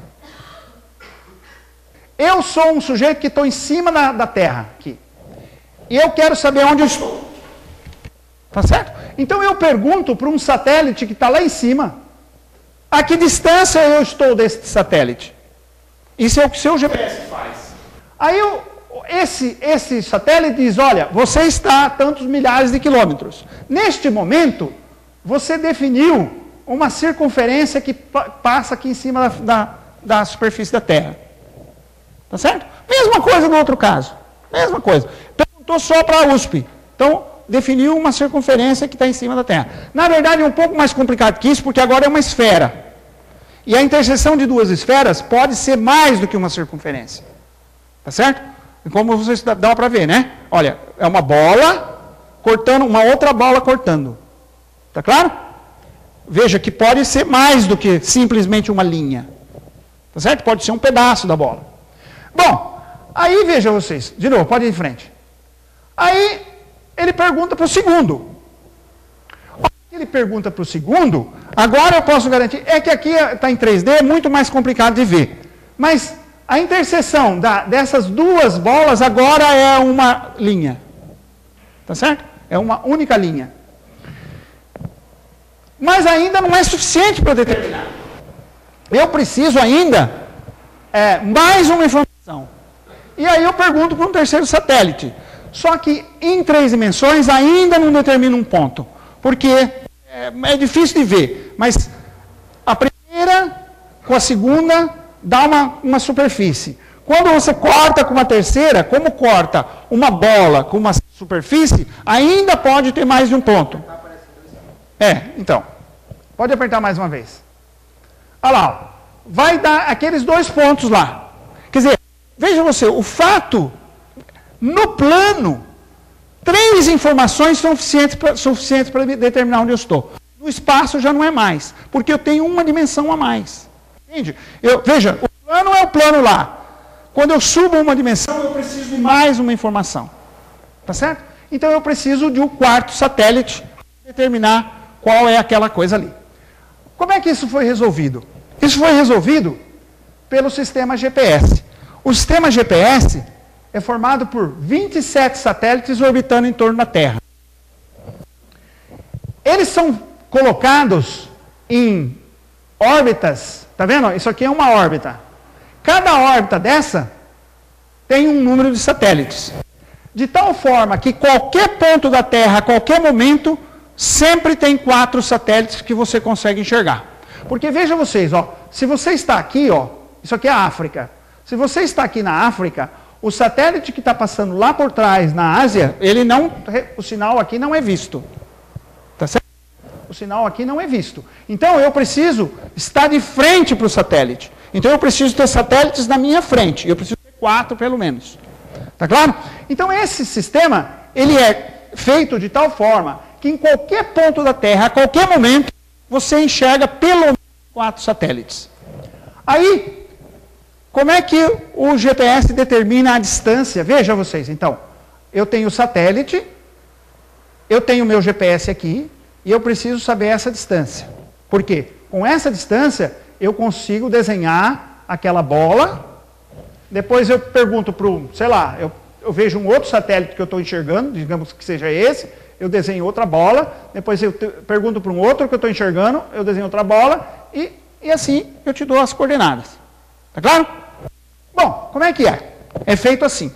Eu sou um sujeito que estou em cima da, da Terra, aqui. E eu quero saber onde eu estou. Tá certo? Então eu pergunto para um satélite que está lá em cima, a que distância eu estou desse satélite? Isso é o que o seu G P S faz. Aí eu, esse, esse satélite diz, olha, você está a tantos milhares de quilômetros. Neste momento, você definiu uma circunferência que pa passa aqui em cima da, da, da superfície da Terra. Tá certo? Mesma coisa no outro caso. Mesma coisa. Perguntou só para a U S P. Então, definiu uma circunferência que está em cima da Terra. Na verdade, é um pouco mais complicado que isso, porque agora é uma esfera. E a interseção de duas esferas pode ser mais do que uma circunferência. Tá certo? E como vocês dá para ver, né? Olha, é uma bola cortando, uma outra bola cortando. Tá claro? Veja que pode ser mais do que simplesmente uma linha. Tá certo? Pode ser um pedaço da bola. Bom, aí vejam vocês. De novo, pode ir em frente. Aí ele pergunta para o segundo. Ele pergunta para o segundo, agora eu posso garantir, é que aqui está em três D, é muito mais complicado de ver. Mas a interseção da, dessas duas bolas agora é uma linha. Tá certo? É uma única linha. Mas ainda não é suficiente para determinar. Eu preciso ainda é, mais uma informação. E aí eu pergunto para um terceiro satélite. Só que em três dimensões ainda não determina um ponto. Porque é, é difícil de ver, mas a primeira com a segunda dá uma, uma superfície. Quando você corta com uma terceira, como corta uma bola com uma superfície, ainda pode ter mais de um ponto. É, então. Pode apertar mais uma vez. Olha lá, ó. Vai dar aqueles dois pontos lá. Quer dizer, veja você, o fato, no plano, três informações são suficientes para determinar onde eu estou. No espaço já não é mais, porque eu tenho uma dimensão a mais. Entende? Eu, veja, o plano é o plano lá. Quando eu subo uma dimensão, eu preciso de mais uma informação. Tá certo? Então eu preciso de um quarto satélite para determinar qual é aquela coisa ali. Como é que isso foi resolvido? Isso foi resolvido pelo sistema G P S. O sistema G P S é formado por vinte e sete satélites orbitando em torno da Terra. Eles são colocados em órbitas, tá vendo? Isso aqui é uma órbita. Cada órbita dessa tem um número de satélites. De tal forma que qualquer ponto da Terra, a qualquer momento, sempre tem quatro satélites que você consegue enxergar. Porque veja vocês, ó, se você está aqui, ó, isso aqui é a África. Se você está aqui na África, o satélite que está passando lá por trás, na Ásia, ele não, o sinal aqui não é visto. Tá certo? O sinal aqui não é visto. Então eu preciso estar de frente para o satélite. Então eu preciso ter satélites na minha frente. Eu preciso ter quatro pelo menos. Tá claro? Então esse sistema, ele é feito de tal forma que em qualquer ponto da Terra, a qualquer momento, você enxerga pelo menos quatro satélites. Aí, como é que o G P S determina a distância? Veja vocês, então, eu tenho o satélite, eu tenho o meu G P S aqui, e eu preciso saber essa distância. Por quê? Com essa distância, eu consigo desenhar aquela bola, depois eu pergunto para o, sei lá, eu, eu vejo um outro satélite que eu estou enxergando, digamos que seja esse, eu desenho outra bola, depois eu te, pergunto para um outro que eu estou enxergando, eu desenho outra bola, e, e assim eu te dou as coordenadas. Tá claro? Bom, como é que é? É feito assim.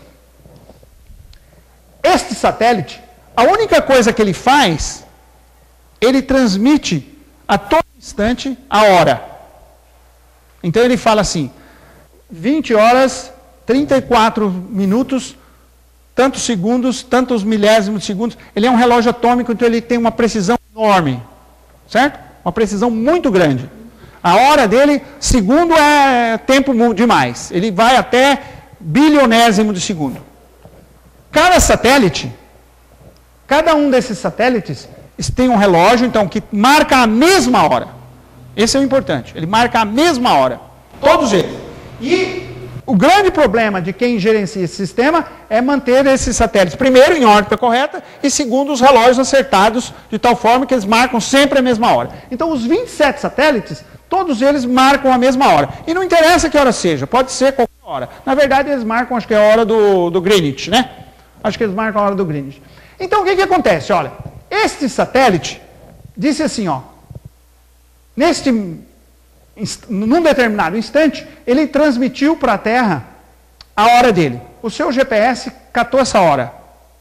Este satélite, a única coisa que ele faz, ele transmite a todo instante a hora. Então ele fala assim, vinte horas, trinta e quatro minutos, tantos segundos, tantos milésimos de segundos. Ele é um relógio atômico, então ele tem uma precisão enorme, certo? Uma precisão muito grande. A hora dele, segundo é tempo demais. Ele vai até bilionésimo de segundo. Cada satélite, cada um desses satélites tem um relógio, então, que marca a mesma hora. Esse é o importante. Ele marca a mesma hora. Todos eles. E o grande problema de quem gerencia esse sistema é manter esses satélites, primeiro, em órbita correta, e segundo, os relógios acertados, de tal forma que eles marcam sempre a mesma hora. Então, os vinte e sete satélites, todos eles marcam a mesma hora. E não interessa que hora seja, pode ser qualquer hora. Na verdade, eles marcam, acho que é a hora do, do Greenwich, né? Acho que eles marcam a hora do Greenwich. Então, o que que acontece? Olha, este satélite disse assim, ó, neste... num determinado instante, ele transmitiu para a Terra a hora dele. O seu G P S catou essa hora.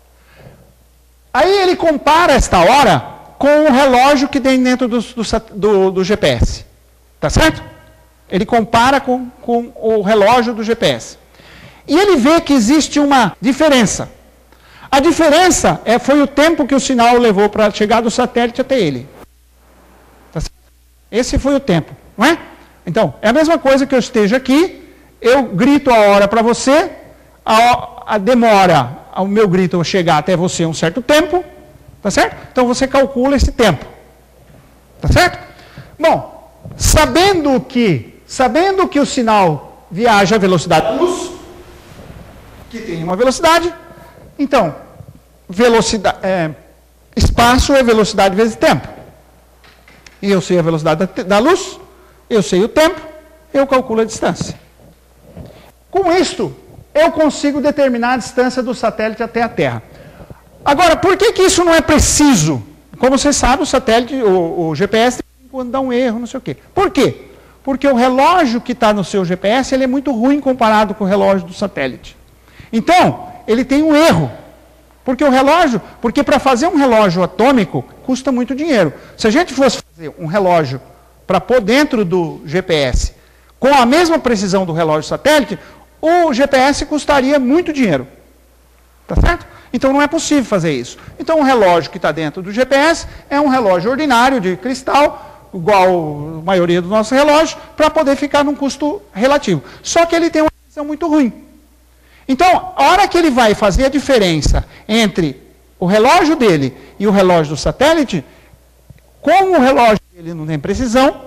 Aí ele compara esta hora com o relógio que tem dentro do, do, do, do G P S. Tá certo? Ele compara com, com o relógio do G P S. E ele vê que existe uma diferença. A diferença é, foi o tempo que o sinal levou para chegar do satélite até ele. Tá certo? Esse foi o tempo. Não é? Então, é a mesma coisa que eu esteja aqui, eu grito a hora para você, a, a demora ao meu grito chegar até você um certo tempo, tá certo? Então você calcula esse tempo. Tá certo? Bom, sabendo que, sabendo que o sinal viaja a velocidade da luz, que tem uma velocidade, então, velocidade, é, espaço é velocidade vezes tempo. E eu sei a velocidade da, da luz, eu sei o tempo, eu calculo a distância. Com isto, eu consigo determinar a distância do satélite até a Terra. Agora, por que que isso não é preciso? Como você sabe, o satélite, o, o G P S, quando dá um erro, não sei o quê. Por quê? Porque o relógio que está no seu G P S, ele é muito ruim comparado com o relógio do satélite. Então, ele tem um erro. Porque o relógio, porque para fazer um relógio atômico custa muito dinheiro. Se a gente fosse fazer um relógio para pôr dentro do G P S com a mesma precisão do relógio satélite, o G P S custaria muito dinheiro. Tá certo? Então não é possível fazer isso. Então o relógio que está dentro do G P S é um relógio ordinário de cristal, igual a maioria dos nossos relógios, para poder ficar num custo relativo. Só que ele tem uma precisão muito ruim. Então, a hora que ele vai fazer a diferença entre o relógio dele e o relógio do satélite, como o relógio dele não tem precisão,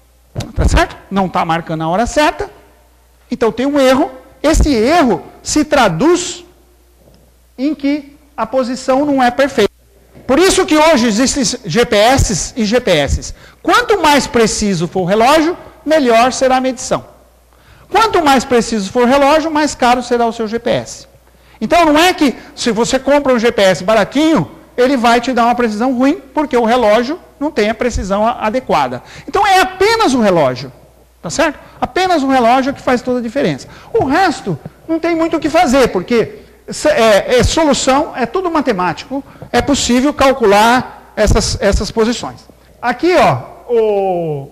tá certo? Não está marcando a hora certa, então tem um erro. Esse erro se traduz em que a posição não é perfeita. Por isso que hoje existem G P S e G P S. Quanto mais preciso for o relógio, melhor será a medição. Quanto mais preciso for o relógio, mais caro será o seu G P S. Então não é que se você compra um G P S baratinho, ele vai te dar uma precisão ruim, porque o relógio não tem a precisão adequada. Então é apenas o relógio, tá certo? Apenas o relógio que faz toda a diferença. O resto não tem muito o que fazer, porque é, é solução, é tudo matemático, é possível calcular essas, essas posições. Aqui, ó, o,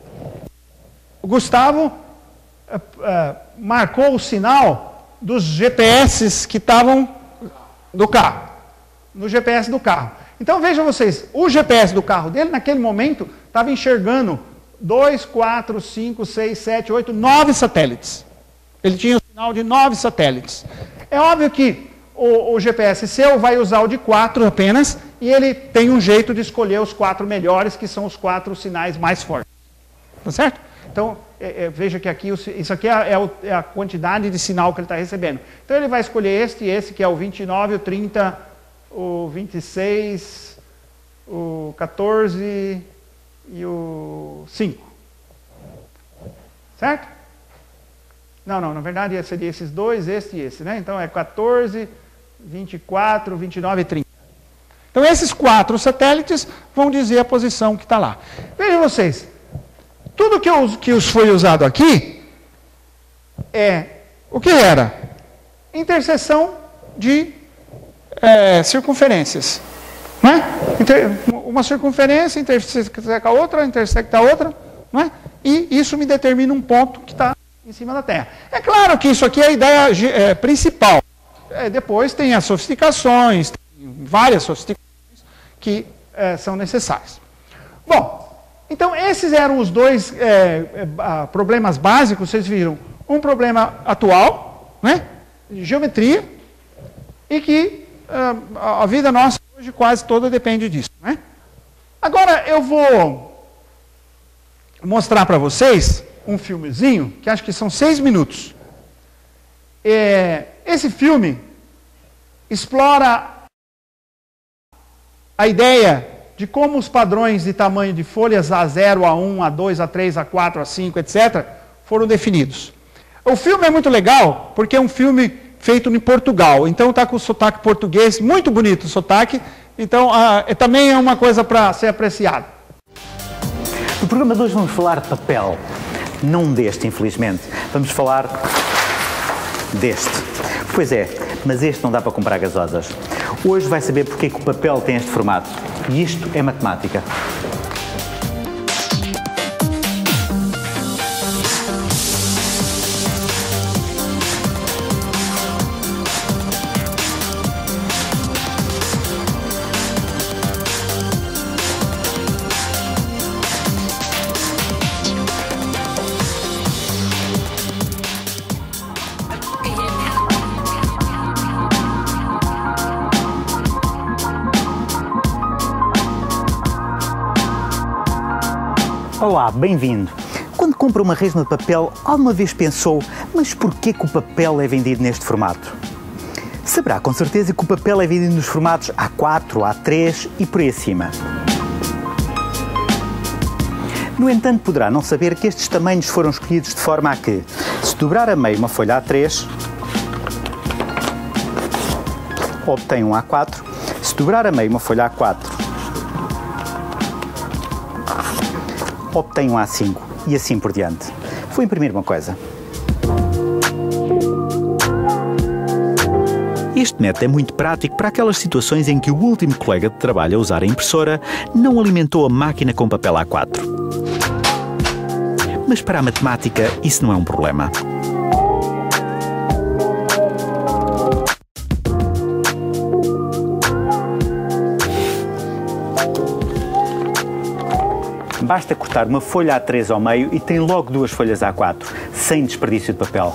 o Gustavo Uh, uh, marcou o sinal dos G P S que estavam do carro, no G P S do carro. Então vejam vocês, o G P S do carro dele naquele momento estava enxergando dois, quatro, cinco, seis, sete, oito, nove satélites. Ele tinha o sinal de nove satélites. É óbvio que o, o G P S seu vai usar o de quatro apenas, e ele tem um jeito de escolher os quatro melhores, que são os quatro sinais mais fortes. Tá certo? Então, é, é, veja que aqui, isso aqui é, é, o, é a quantidade de sinal que ele está recebendo. Então, ele vai escolher este e esse, que é o vinte e nove, o trinta, o vinte e seis, o quatorze e o cinco. Certo? Não, não, na verdade seria esses dois, este e esse, né? Então, é quatorze, vinte e quatro, vinte e nove e trinta. Então, esses quatro satélites vão dizer a posição que está lá. Vejam vocês. Tudo que, eu, que os foi usado aqui é, o que era? Interseção de é, circunferências. Não é? Inter, uma circunferência intersecta a outra, intersecta a outra, não é? E isso me determina um ponto que está em cima da Terra. É claro que isso aqui é a ideia é, principal. É, depois tem as sofisticações, tem várias sofisticações que é, são necessárias. Bom, então, esses eram os dois é, é, problemas básicos, vocês viram. Um problema atual, né, de geometria, e que é, a vida nossa hoje quase toda depende disso. Né? Agora, eu vou mostrar para vocês um filmezinho, que acho que são seis minutos. É, esse filme explora a ideia de como os padrões de tamanho de folhas A zero, A um, A dois, A três, A quatro, A cinco, etcétera, foram definidos. O filme é muito legal, porque é um filme feito em Portugal, então está com o sotaque português, muito bonito o sotaque, então ah, é, também é uma coisa para ser apreciada. No programa de hoje vamos falar de papel, não deste, infelizmente, vamos falar deste. Pois é, mas este não dá para comprar gasosas. Hoje vai saber porque é que o papel tem este formato. E isto é matemática. Olá, bem-vindo. Quando compra uma resma de papel, alguma vez pensou, mas porquê que o papel é vendido neste formato? Saberá com certeza que o papel é vendido nos formatos A quatro, A três e por aí acima. No entanto, poderá não saber que estes tamanhos foram escolhidos de forma a que, se dobrar a meio uma folha A três, obtém um A quatro, se dobrar a meio uma folha A quatro, obtém um A cinco e assim por diante. Vou imprimir uma coisa. Este método é muito prático para aquelas situações em que o último colega de trabalho a usar a impressora não alimentou a máquina com papel A quatro. Mas para a matemática isso não é um problema. Basta cortar uma folha A três ao meio e tem logo duas folhas A quatro, sem desperdício de papel.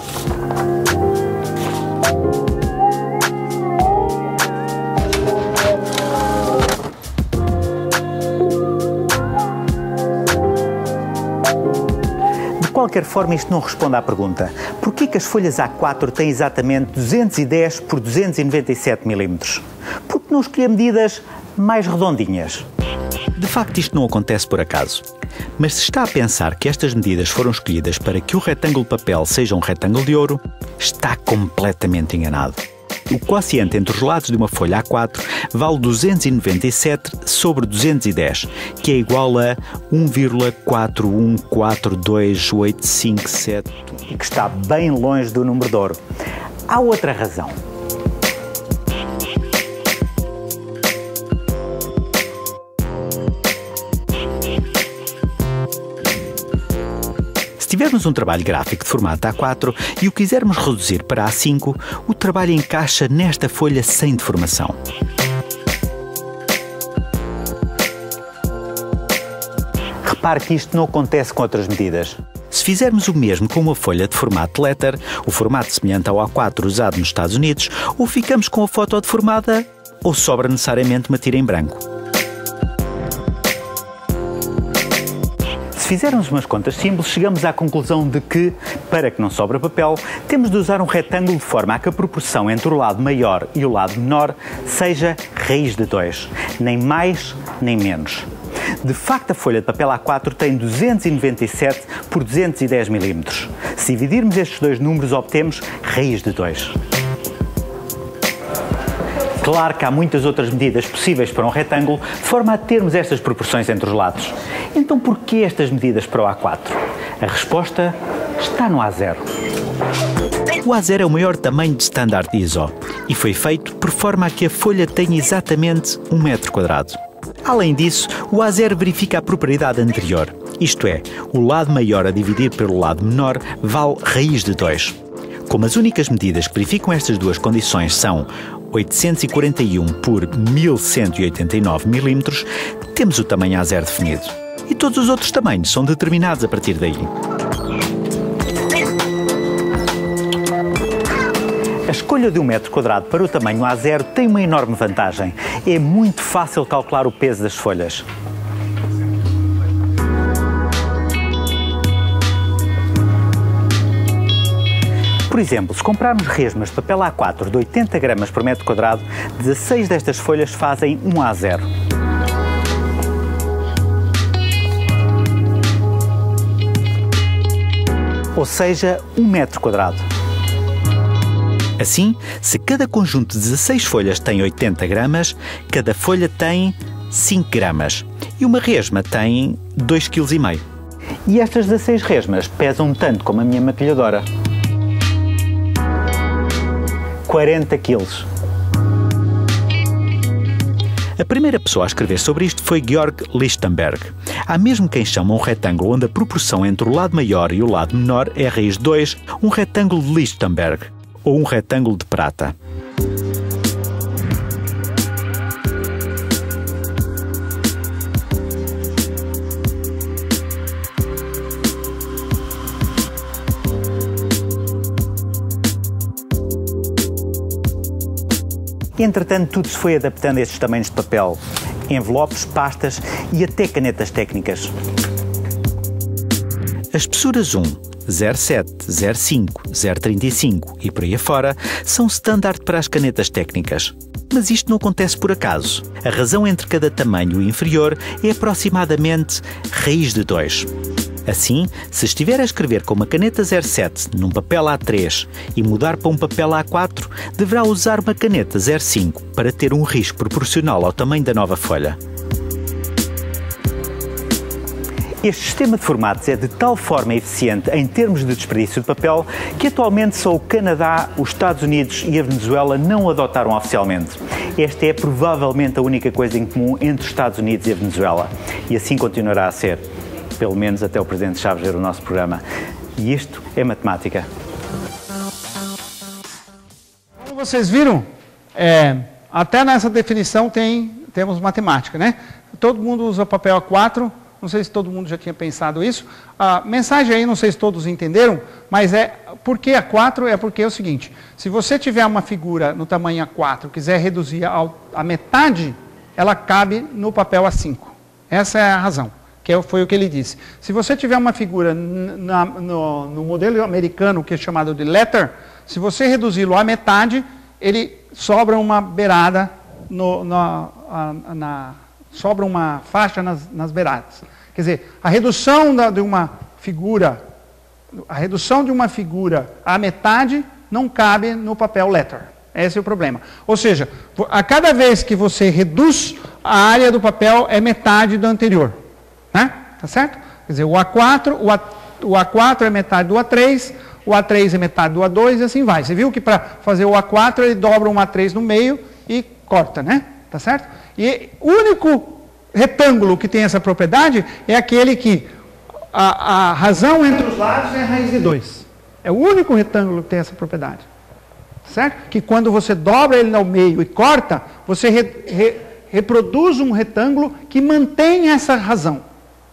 De qualquer forma, isto não responde à pergunta: porquê que as folhas A quatro têm exatamente duzentos e dez por duzentos e noventa e sete milímetros? Por que não escolher medidas mais redondinhas? De facto, isto não acontece por acaso. Mas se está a pensar que estas medidas foram escolhidas para que o retângulo de papel seja um retângulo de ouro, está completamente enganado. O quociente entre os lados de uma folha A quatro vale duzentos e noventa e sete sobre duzentos e dez, que é igual a um vírgula quatro um quatro dois oito cinco sete, e que está bem longe do número de ouro. Há outra razão. Se tivermos um trabalho gráfico de formato A quatro e o quisermos reduzir para A cinco, o trabalho encaixa nesta folha sem deformação. Repare que isto não acontece com outras medidas. Se fizermos o mesmo com uma folha de formato letter, o formato semelhante ao A quatro usado nos Estados Unidos, ou ficamos com a foto deformada, ou sobra necessariamente uma tira em branco. Se fizermos umas contas simples, chegamos à conclusão de que, para que não sobre papel, temos de usar um retângulo de forma a que a proporção entre o lado maior e o lado menor seja raiz de dois, nem mais nem menos. De facto, a folha de papel A quatro tem duzentos e noventa e sete por duzentos e dez milímetros. Se dividirmos estes dois números, obtemos raiz de dois. Claro que há muitas outras medidas possíveis para um retângulo, de forma a termos estas proporções entre os lados. Então, porquê estas medidas para o A quatro? A resposta está no A zero. O A zero é o maior tamanho de Standard I S O e foi feito por forma a que a folha tenha exatamente um metro quadrado. Além disso, o A zero verifica a propriedade anterior, isto é, o lado maior a dividir pelo lado menor vale raiz de dois. Como as únicas medidas que verificam estas duas condições são oitocentos e quarenta e um por mil cento e oitenta e nove milímetros, temos o tamanho A zero definido. E todos os outros tamanhos são determinados a partir daí. A escolha de um metro quadrado para o tamanho A zero tem uma enorme vantagem. É muito fácil calcular o peso das folhas. Por exemplo, se comprarmos resmas de papel A quatro de oitenta gramas por metro quadrado, dezasseis destas folhas fazem um A zero. Ou seja, um metro quadrado. Assim, se cada conjunto de dezasseis folhas tem oitenta gramas, cada folha tem cinco gramas e uma resma tem dois vírgula cinco quilos. E estas dezasseis resmas pesam tanto como a minha maquilhadora. quarenta quilos. A primeira pessoa a escrever sobre isto foi Georg Lichtenberg. Há mesmo quem chama um retângulo onde a proporção entre o lado maior e o lado menor é raiz de dois, um retângulo de Lichtenberg, ou um retângulo de prata. Entretanto, tudo se foi adaptando a estes tamanhos de papel, envelopes, pastas e até canetas técnicas. As espessuras um, zero vírgula sete, zero vírgula cinco, zero vírgula trinta e cinco e por aí afora são standard para as canetas técnicas. Mas isto não acontece por acaso. A razão entre cada tamanho inferior é aproximadamente raiz de dois. Assim, se estiver a escrever com uma caneta zero vírgula sete num papel A três e mudar para um papel A quatro, deverá usar uma caneta zero vírgula cinco para ter um risco proporcional ao tamanho da nova folha. Este sistema de formatos é de tal forma eficiente em termos de desperdício de papel que atualmente só o Canadá, os Estados Unidos e a Venezuela não o adotaram oficialmente. Esta é provavelmente a única coisa em comum entre os Estados Unidos e a Venezuela. E assim continuará a ser, pelo menos até o Presidente Chaves ver o nosso programa. E isto é matemática. Como vocês viram, é, até nessa definição tem, temos matemática, né? Todo mundo usa papel A quatro. Não sei se todo mundo já tinha pensado isso. A mensagem aí, não sei se todos entenderam, mas é, por que A quatro? É porque é o seguinte, se você tiver uma figura no tamanho A quatro, quiser reduzir ao, a metade, ela cabe no papel A cinco. Essa é a razão, que foi o que ele disse. Se você tiver uma figura na, no, no modelo americano, que é chamado de letter, se você reduzi-lo à metade, ele sobra uma beirada no, na, na sobra uma faixa nas, nas beiradas. Quer dizer, a redução da, de uma figura, a redução de uma figura à metade não cabe no papel letter. Esse é o problema. Ou seja, a cada vez que você reduz, a área do papel é metade do anterior. Né? Tá certo? Quer dizer, o A quatro, o, A, o A quatro é metade do A três, o A três é metade do A dois e assim vai. Você viu que para fazer o A quatro ele dobra um A três no meio e corta, né? Tá certo? E o único retângulo que tem essa propriedade é aquele que a, a razão entre os lados é a raiz de dois. É o único retângulo que tem essa propriedade. Certo? Que quando você dobra ele no meio e corta, você re, re, reproduz um retângulo que mantém essa razão.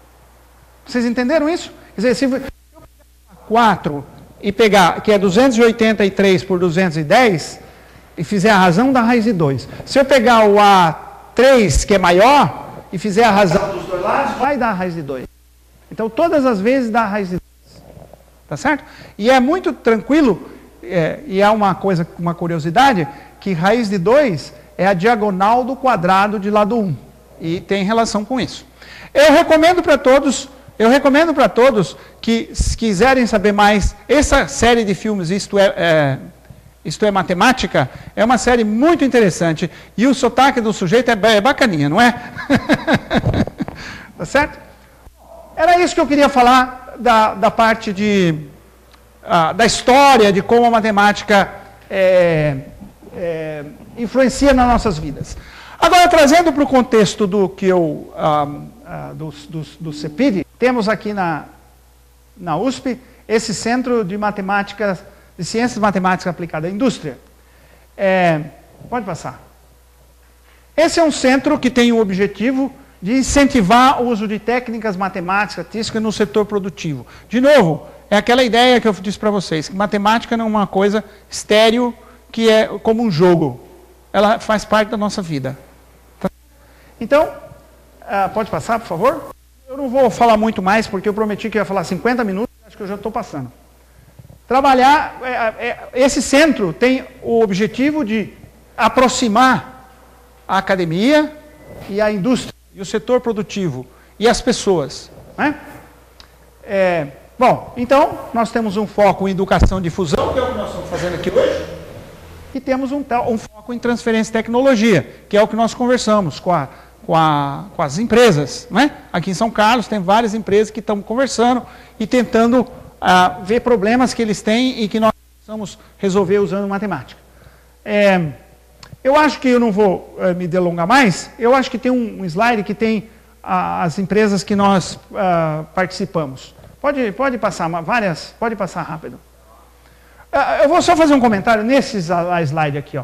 Vocês entenderam isso? Quer dizer, se eu pegar quatro e pegar, que é duzentos e oitenta e três por duzentos e dez, e fizer a razão da raiz de dois. Se eu pegar o A três, que é maior, e fizer a razão dos dois lados, vai dar a raiz de dois. Então, todas as vezes dá a raiz de dois. Tá certo? E é muito tranquilo, é, e é uma coisa, uma curiosidade, que raiz de dois é a diagonal do quadrado de lado um. E tem relação com isso. Eu recomendo para todos, eu recomendo para todos que, se quiserem saber mais, essa série de filmes, isto é... é Isto é Matemática, é uma série muito interessante. E o sotaque do sujeito é, é bacaninha, não é? Tá certo? Era isso que eu queria falar da, da parte de, uh, da história, de como a matemática é, é, influencia nas nossas vidas. Agora, trazendo para o contexto do que eu, uh, uh, do, do, do CEPID, temos aqui na, na U S P esse Centro de Matemática de Ciências Matemáticas Aplicadas à Indústria. É, pode passar. Esse é um centro que tem o objetivo de incentivar o uso de técnicas matemáticas, estatísticas no setor produtivo. De novo, é aquela ideia que eu disse para vocês, que matemática não é uma coisa estéril, que é como um jogo. Ela faz parte da nossa vida. Então, uh, pode passar, por favor? Eu não vou falar muito mais, porque eu prometi que ia falar cinquenta minutos, acho que eu já estou passando. Trabalhar, é, é, esse centro tem o objetivo de aproximar a academia e a indústria, e o setor produtivo, e as pessoas. Né? É, bom, então, nós temos um foco em educação e difusão, que é o que nós estamos fazendo aqui hoje, e temos um, um foco em transferência de tecnologia, que é o que nós conversamos com, a, com, a, com as empresas. Né? Aqui em São Carlos tem várias empresas que estão conversando e tentando a ver problemas que eles têm e que nós precisamos resolver usando matemática. É, eu acho que eu não vou é, me delongar mais, eu acho que tem um, um slide que tem a, as empresas que nós a, participamos. Pode, pode passar várias, pode passar rápido. A, eu vou só fazer um comentário nesse slide aqui. Ó.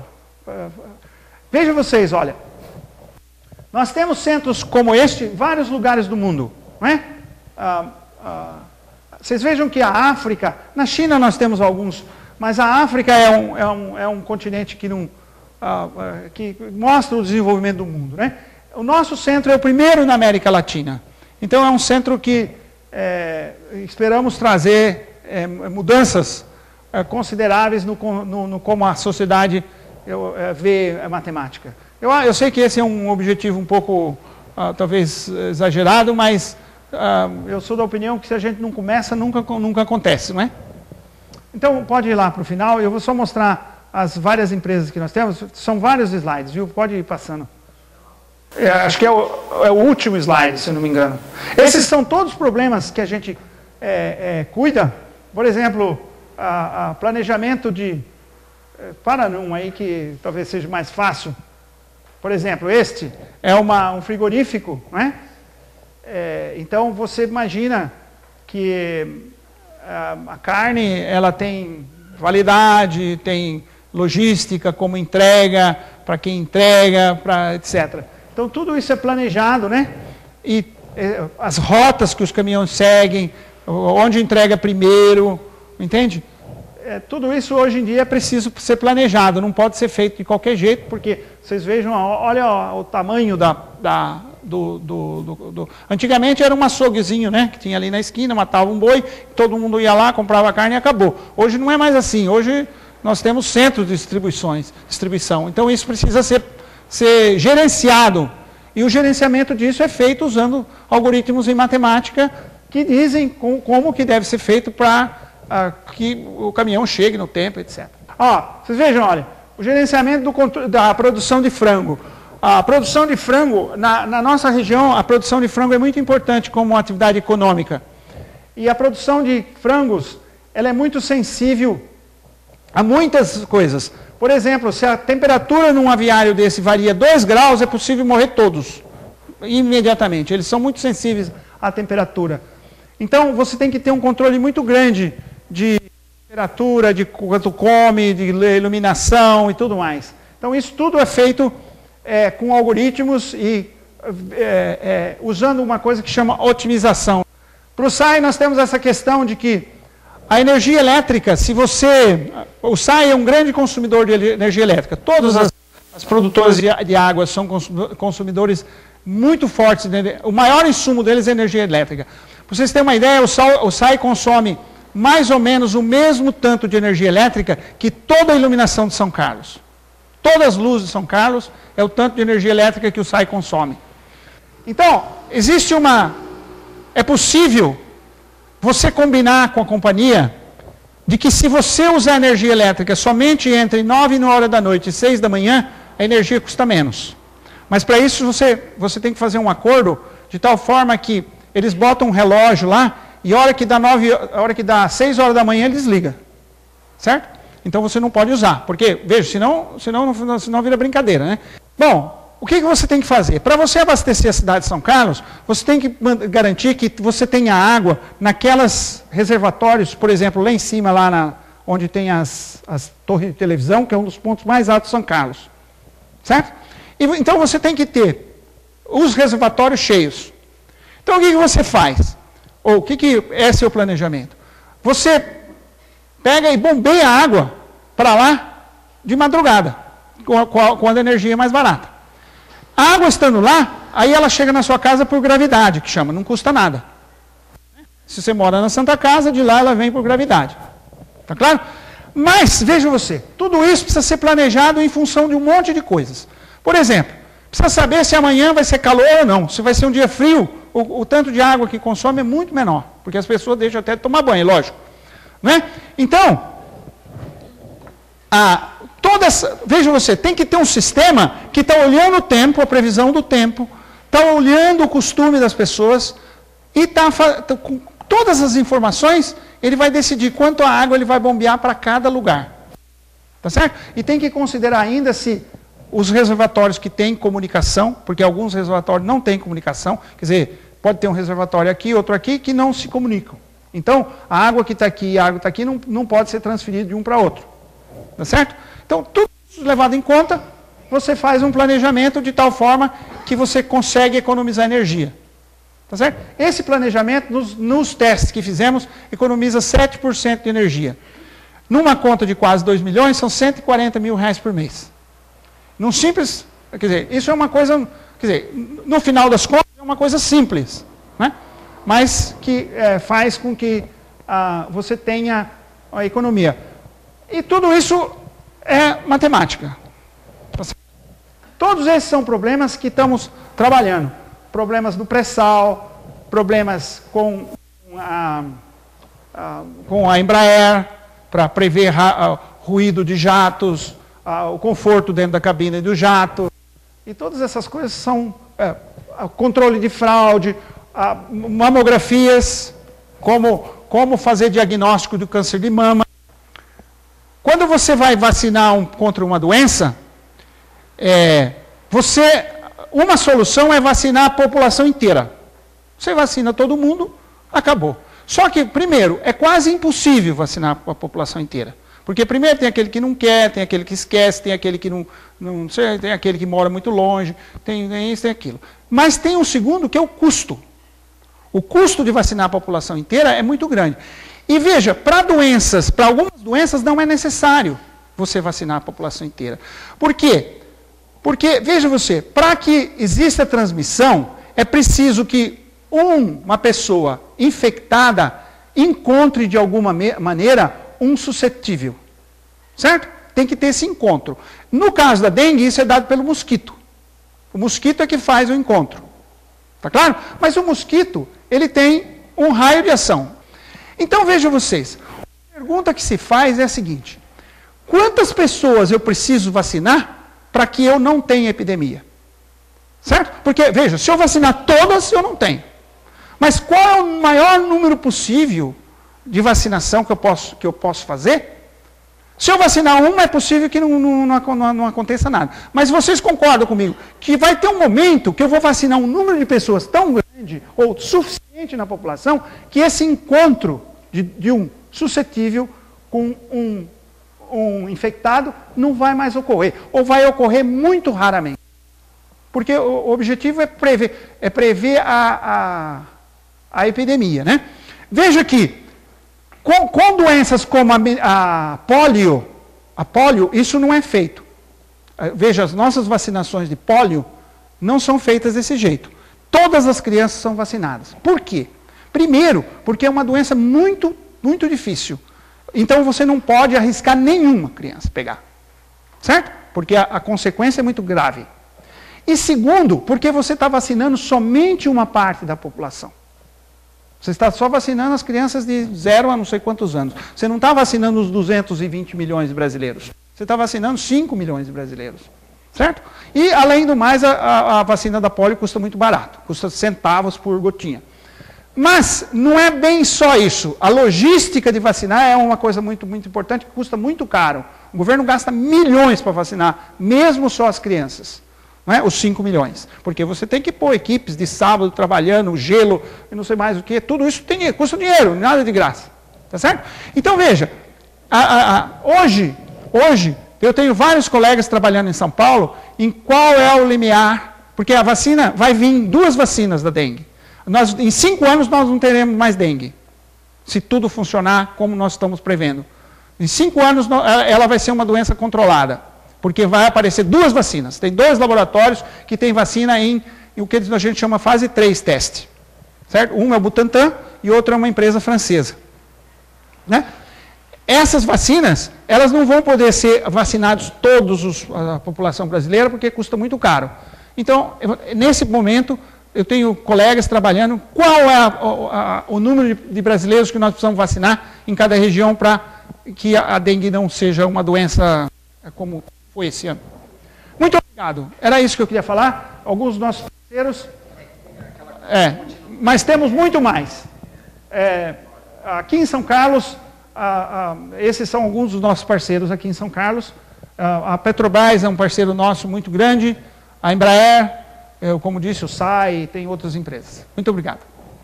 Vejam vocês, olha, nós temos centros como este em vários lugares do mundo, não é? Ah, ah, Vocês vejam que a África, na China nós temos alguns, mas a África é um, é um, é um continente que, não, uh, uh, que mostra o desenvolvimento do mundo. Né? O nosso centro é o primeiro na América Latina. Então é um centro que é, esperamos trazer é, mudanças é, consideráveis no, no, no como a sociedade eu, é, vê a matemática. Eu, eu sei que esse é um objetivo um pouco, uh, talvez, exagerado, mas... Uh, eu sou da opinião que se a gente não começa, nunca, nunca acontece, não é? Então, pode ir lá para o final, eu vou só mostrar as várias empresas que nós temos, são vários slides, viu? Pode ir passando. É, acho que é o, é o último slide, se eu não me engano. Esses são todos os problemas que a gente é, é, cuida. Por exemplo, a, a planejamento de... É, para num aí que talvez seja mais fácil. Por exemplo, este é uma, um frigorífico, né? É, então você imagina que a, a carne ela tem validade, tem logística, como entrega, para quem entrega, para etcétera. Então tudo isso é planejado, né? E é, as rotas que os caminhões seguem, onde entrega primeiro, entende? É, tudo isso hoje em dia é preciso ser planejado, não pode ser feito de qualquer jeito, porque vocês vejam, olha o tamanho da... da do, do, do, do... Antigamente era um açouguezinho, né? Que tinha ali na esquina, matava um boi, todo mundo ia lá, comprava carne e acabou. Hoje não é mais assim, hoje nós temos centros de distribuições, distribuição, então isso precisa ser, ser gerenciado. E o gerenciamento disso é feito usando algoritmos em matemática que dizem com, como que deve ser feito para ah, que o caminhão chegue no tempo, etcétera. Ó, vocês vejam, olha, o gerenciamento do, da produção de frango. A produção de frango, na, na nossa região, a produção de frango é muito importante como uma atividade econômica. E a produção de frangos, ela é muito sensível a muitas coisas. Por exemplo, se a temperatura num aviário desse varia dois graus, é possível morrer todos, imediatamente. Eles são muito sensíveis à temperatura. Então, você tem que ter um controle muito grande de temperatura, de quanto come, de iluminação e tudo mais. Então, isso tudo é feito é, com algoritmos e é, é, usando uma coisa que chama otimização. Para o S A I, nós temos essa questão de que a energia elétrica, se você... O S A I é um grande consumidor de energia elétrica. Todas as, as produtoras de, de água são consumidores muito fortes. De, o maior insumo deles é energia elétrica. Para vocês terem uma ideia, o S A I consome mais ou menos o mesmo tanto de energia elétrica que toda a iluminação de São Carlos. Todas as luzes de São Carlos é o tanto de energia elétrica que o S A I consome. Então, existe uma... É possível você combinar com a companhia de que se você usar energia elétrica somente entre nove e nove horas da noite e seis da manhã, a energia custa menos. Mas para isso você, você tem que fazer um acordo de tal forma que eles botam um relógio lá e a hora que dá, nove, a hora que dá seis horas da manhã ele desliga. Certo? Então você não pode usar, porque, veja, senão, senão, senão vira brincadeira, né? Bom, o que, que você tem que fazer? Para você abastecer a cidade de São Carlos, você tem que garantir que você tenha água naquelas reservatórios, por exemplo, lá em cima, lá na, onde tem as, as torres de televisão, que é um dos pontos mais altos de São Carlos. Certo? E, então você tem que ter os reservatórios cheios. Então o que, que você faz? Ou o que, que é seu planejamento? Você pega e bombeia a água para lá de madrugada, quando a energia é mais barata. A água estando lá, aí ela chega na sua casa por gravidade, que chama, não custa nada. Se você mora na Santa Casa, de lá ela vem por gravidade. Tá claro? Mas, veja você, tudo isso precisa ser planejado em função de um monte de coisas. Por exemplo, precisa saber se amanhã vai ser calor ou não. Se vai ser um dia frio, o, o tanto de água que consome é muito menor, porque as pessoas deixam até de tomar banho, lógico. Né? Então, a... Todas, veja você, tem que ter um sistema que está olhando o tempo, a previsão do tempo, está olhando o costume das pessoas e está tá, com todas as informações, ele vai decidir quanto a água ele vai bombear para cada lugar. Tá certo? E tem que considerar ainda se os reservatórios que têm comunicação, porque alguns reservatórios não têm comunicação, quer dizer, pode ter um reservatório aqui, outro aqui, que não se comunicam. Então, a água que está aqui e a água que está aqui não, não pode ser transferida de um para outro. Tá certo? Então, tudo isso levado em conta, você faz um planejamento de tal forma que você consegue economizar energia. Tá certo? Esse planejamento, nos, nos testes que fizemos, economiza sete por cento de energia. Numa conta de quase dois milhões, são cento e quarenta mil reais por mês. Num simples... Quer dizer, isso é uma coisa... Quer dizer, no final das contas, é uma coisa simples. Né? Mas que é, faz com que ah, você tenha a economia. E tudo isso é matemática. Todos esses são problemas que estamos trabalhando. Problemas do pré-sal, problemas com a, a, com a Embraer, para prever ra, ruído de jatos, a, o conforto dentro da cabine do jato. E todas essas coisas são é, controle de fraude, a, mamografias, como, como fazer diagnóstico do câncer de mama. Quando você vai vacinar um, contra uma doença, é, você, uma solução é vacinar a população inteira. Você vacina todo mundo, acabou. Só que, primeiro, é quase impossível vacinar a população inteira. Porque, primeiro, tem aquele que não quer, tem aquele que esquece, tem aquele que não, não sei, tem aquele que mora muito longe, tem, tem isso, tem aquilo. Mas tem um segundo, que é o custo. O custo de vacinar a população inteira é muito grande. E veja, para doenças, para algumas doenças não é necessário você vacinar a população inteira. Por quê? Porque, veja você, para que exista transmissão, é preciso que um, uma pessoa infectada encontre de alguma maneira um suscetível. Certo? Tem que ter esse encontro. No caso da dengue, isso é dado pelo mosquito. O mosquito é que faz o encontro. Tá claro? Mas o mosquito, ele tem um raio de ação. Então, vejam vocês, a pergunta que se faz é a seguinte: quantas pessoas eu preciso vacinar para que eu não tenha epidemia? Certo? Porque, veja, se eu vacinar todas, eu não tenho. Mas qual é o maior número possível de vacinação que eu posso, que eu posso fazer? Se eu vacinar uma, é possível que não, não, não, não aconteça nada. Mas vocês concordam comigo que vai ter um momento que eu vou vacinar um número de pessoas tão grande ou suficiente na população que esse encontro de, de um suscetível com um, um infectado não vai mais ocorrer. Ou vai ocorrer muito raramente. Porque o, o objetivo é prever, é prever a, a, a epidemia, né? Veja aqui. Com, com doenças como a, a polio, a polio, isso não é feito. Veja, as nossas vacinações de polio não são feitas desse jeito. Todas as crianças são vacinadas. Por quê? Primeiro, porque é uma doença muito, muito difícil. Então você não pode arriscar nenhuma criança pegar. Certo? Porque a, a consequência é muito grave. E segundo, porque você está vacinando somente uma parte da população. Você está só vacinando as crianças de zero a não sei quantos anos. Você não está vacinando os duzentos e vinte milhões de brasileiros. Você está vacinando cinco milhões de brasileiros. Certo? E, além do mais, a, a, a vacina da polio custa muito barato. Custa centavos por gotinha. Mas não é bem só isso. A logística de vacinar é uma coisa muito, muito importante, que custa muito caro. O governo gasta milhões para vacinar, mesmo só as crianças. Não é? Os cinco milhões. Porque você tem que pôr equipes de sábado trabalhando, gelo, e não sei mais o que. Tudo isso tem, custa dinheiro, nada de graça. Tá certo? Então, veja, a, a, a, hoje, hoje, eu tenho vários colegas trabalhando em São Paulo, em qual é o limiar, porque a vacina, vai vir duas vacinas da dengue. Nós, em cinco anos nós não teremos mais dengue, se tudo funcionar como nós estamos prevendo. Em cinco anos ela vai ser uma doença controlada. Porque vai aparecer duas vacinas. Tem dois laboratórios que têm vacina em, em o que a gente chama fase três teste. Certo? Um é o Butantan e outro é uma empresa francesa. Né? Essas vacinas, elas não vão poder ser vacinados todos os, a população brasileira, porque custa muito caro. Então, eu, nesse momento, eu tenho colegas trabalhando qual é a, a, o número de, de brasileiros que nós precisamos vacinar em cada região para que a, a dengue não seja uma doença como foi esse ano. Muito obrigado. Era isso que eu queria falar. Alguns dos nossos parceiros. É, mas temos muito mais. É, aqui em São Carlos, a, a, esses são alguns dos nossos parceiros aqui em São Carlos. A, a Petrobras é um parceiro nosso muito grande. A Embraer, eu, como disse, o S A I, tem outras empresas. Muito obrigado.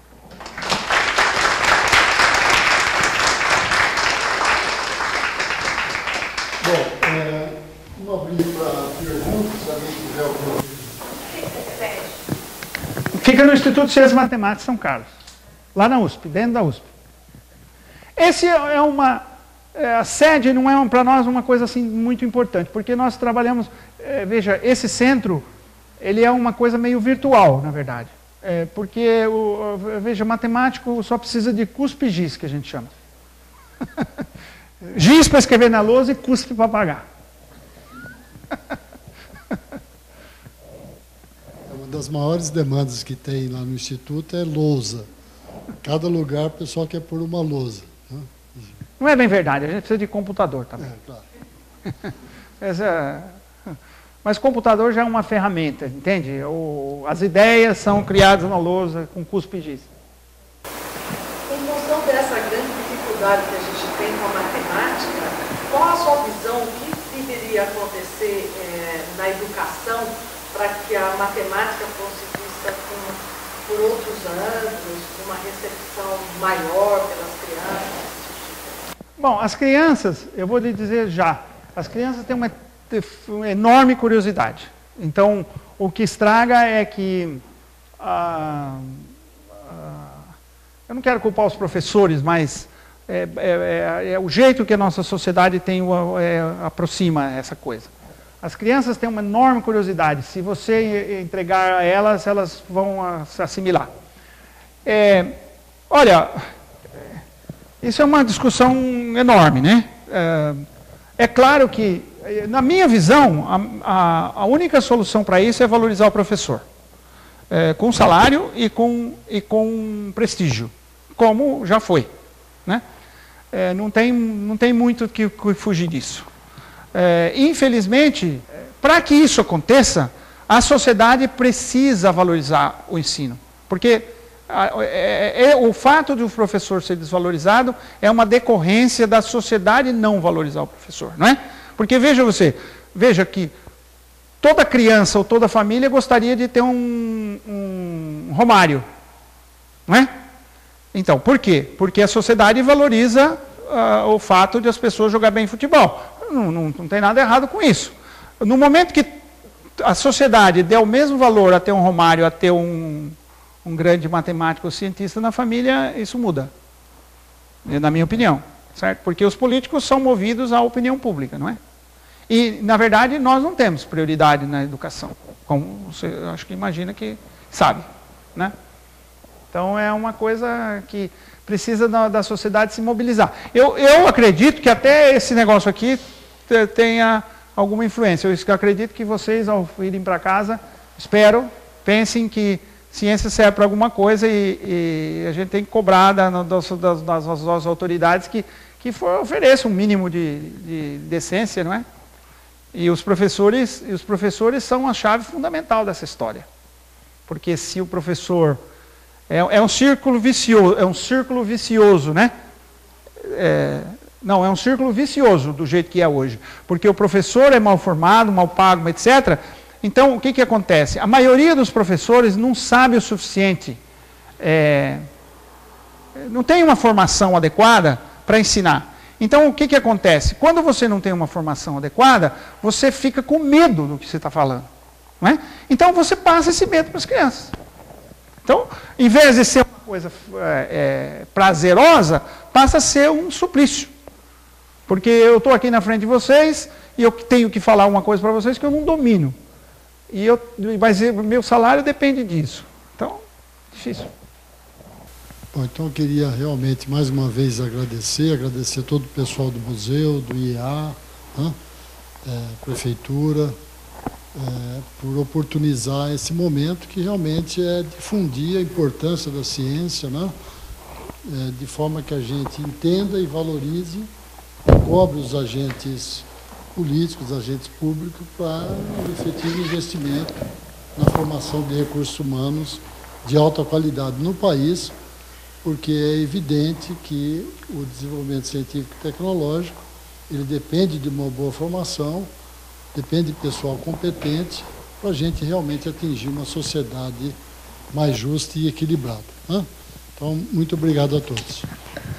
Bom, é, vamos abrir para perguntas, se alguém tiver alguma. Fica no Instituto de Ciências Matemáticas São Carlos, lá na U S P, dentro da U S P. Esse é uma, é, a sede não é para nós uma coisa assim muito importante, porque nós trabalhamos, é, veja, esse centro, ele é uma coisa meio virtual, na verdade. É, porque, o, veja, matemático só precisa de cuspe e giz, que a gente chama. Giz para escrever na lousa e cuspe para apagar. Uma das maiores demandas que tem lá no Instituto é lousa. Cada lugar o pessoal quer pôr uma lousa. Né? Não é bem verdade, a gente precisa de computador também. É, claro. Essa, Mas computador já é uma ferramenta, entende? O, as ideias são criadas na lousa com cuspe e giz. Em função dessa grande dificuldade que a gente tem com a matemática, qual a sua visão, o que deveria acontecer é, na educação para que a matemática fosse vista com, por outros ângulos, com uma recepção maior pelas crianças? Bom, as crianças, eu vou lhe dizer já, as crianças têm uma, uma enorme curiosidade. Então, o que estraga é que... Ah, ah, eu não quero culpar os professores, mas é, é, é, é o jeito que a nossa sociedade tem, é, aproxima essa coisa. As crianças têm uma enorme curiosidade. Se você entregar a elas, elas vão se assimilar. É, olha, isso é uma discussão enorme, né? É, é claro que, na minha visão, a, a, a única solução para isso é valorizar o professor. É, com salário e com, e com prestígio, como já foi. Né? É, não tem, não tem muito que, que fugir disso. É, infelizmente, para que isso aconteça, a sociedade precisa valorizar o ensino. Porque a, é, é, o fato de o professor ser desvalorizado é uma decorrência da sociedade não valorizar o professor. Não é? Porque veja você, veja que toda criança ou toda família gostaria de ter um, um Romário. Não é? Então, por quê? Porque a sociedade valoriza uh, o fato de as pessoas jogar bem futebol. Não, não, não tem nada errado com isso. No momento que a sociedade der o mesmo valor a ter um Romário, a ter um, um grande matemático ou cientista na família, isso muda. Na minha opinião. Certo? Porque os políticos são movidos à opinião pública, não é? E, na verdade, nós não temos prioridade na educação, como você acho que imagina que sabe. Né? Então, é uma coisa que precisa da, da sociedade se mobilizar. Eu, eu acredito que até esse negócio aqui tenha alguma influência. Eu acredito que vocês, ao irem para casa, espero, pensem que ciência serve para alguma coisa e, e a gente tem que cobrar da, das, das, das, das autoridades que, que for, ofereçam um mínimo de, de decência, não é? E os professores, e os professores são a chave fundamental dessa história. Porque se o professor... É, é um círculo vicioso, é um círculo vicioso, né? É, não, é um círculo vicioso do jeito que é hoje. Porque o professor é mal formado, mal pago, etcétera. Então, o que, que acontece? A maioria dos professores não sabe o suficiente, é, não tem uma formação adequada para ensinar. Então, o que, que acontece? Quando você não tem uma formação adequada, você fica com medo do que você está falando. Não é? Então, você passa esse medo para as crianças. Então, em vez de ser uma coisa é, é, prazerosa, passa a ser um suplício. Porque eu estou aqui na frente de vocês e eu tenho que falar uma coisa para vocês que eu não domino. E eu, mas o meu salário depende disso. Então, difícil. Bom, então eu queria realmente mais uma vez agradecer, agradecer todo o pessoal do museu, do I E A, né, é, prefeitura, é, por oportunizar esse momento que realmente é difundir a importância da ciência, né, é, de forma que a gente entenda e valorize e cobre os agentes políticos, agentes públicos, para um efetivo investimento na formação de recursos humanos de alta qualidade no país, porque é evidente que o desenvolvimento científico e tecnológico, ele depende de uma boa formação, depende de pessoal competente, para a gente realmente atingir uma sociedade mais justa e equilibrada. Né? Então, muito obrigado a todos.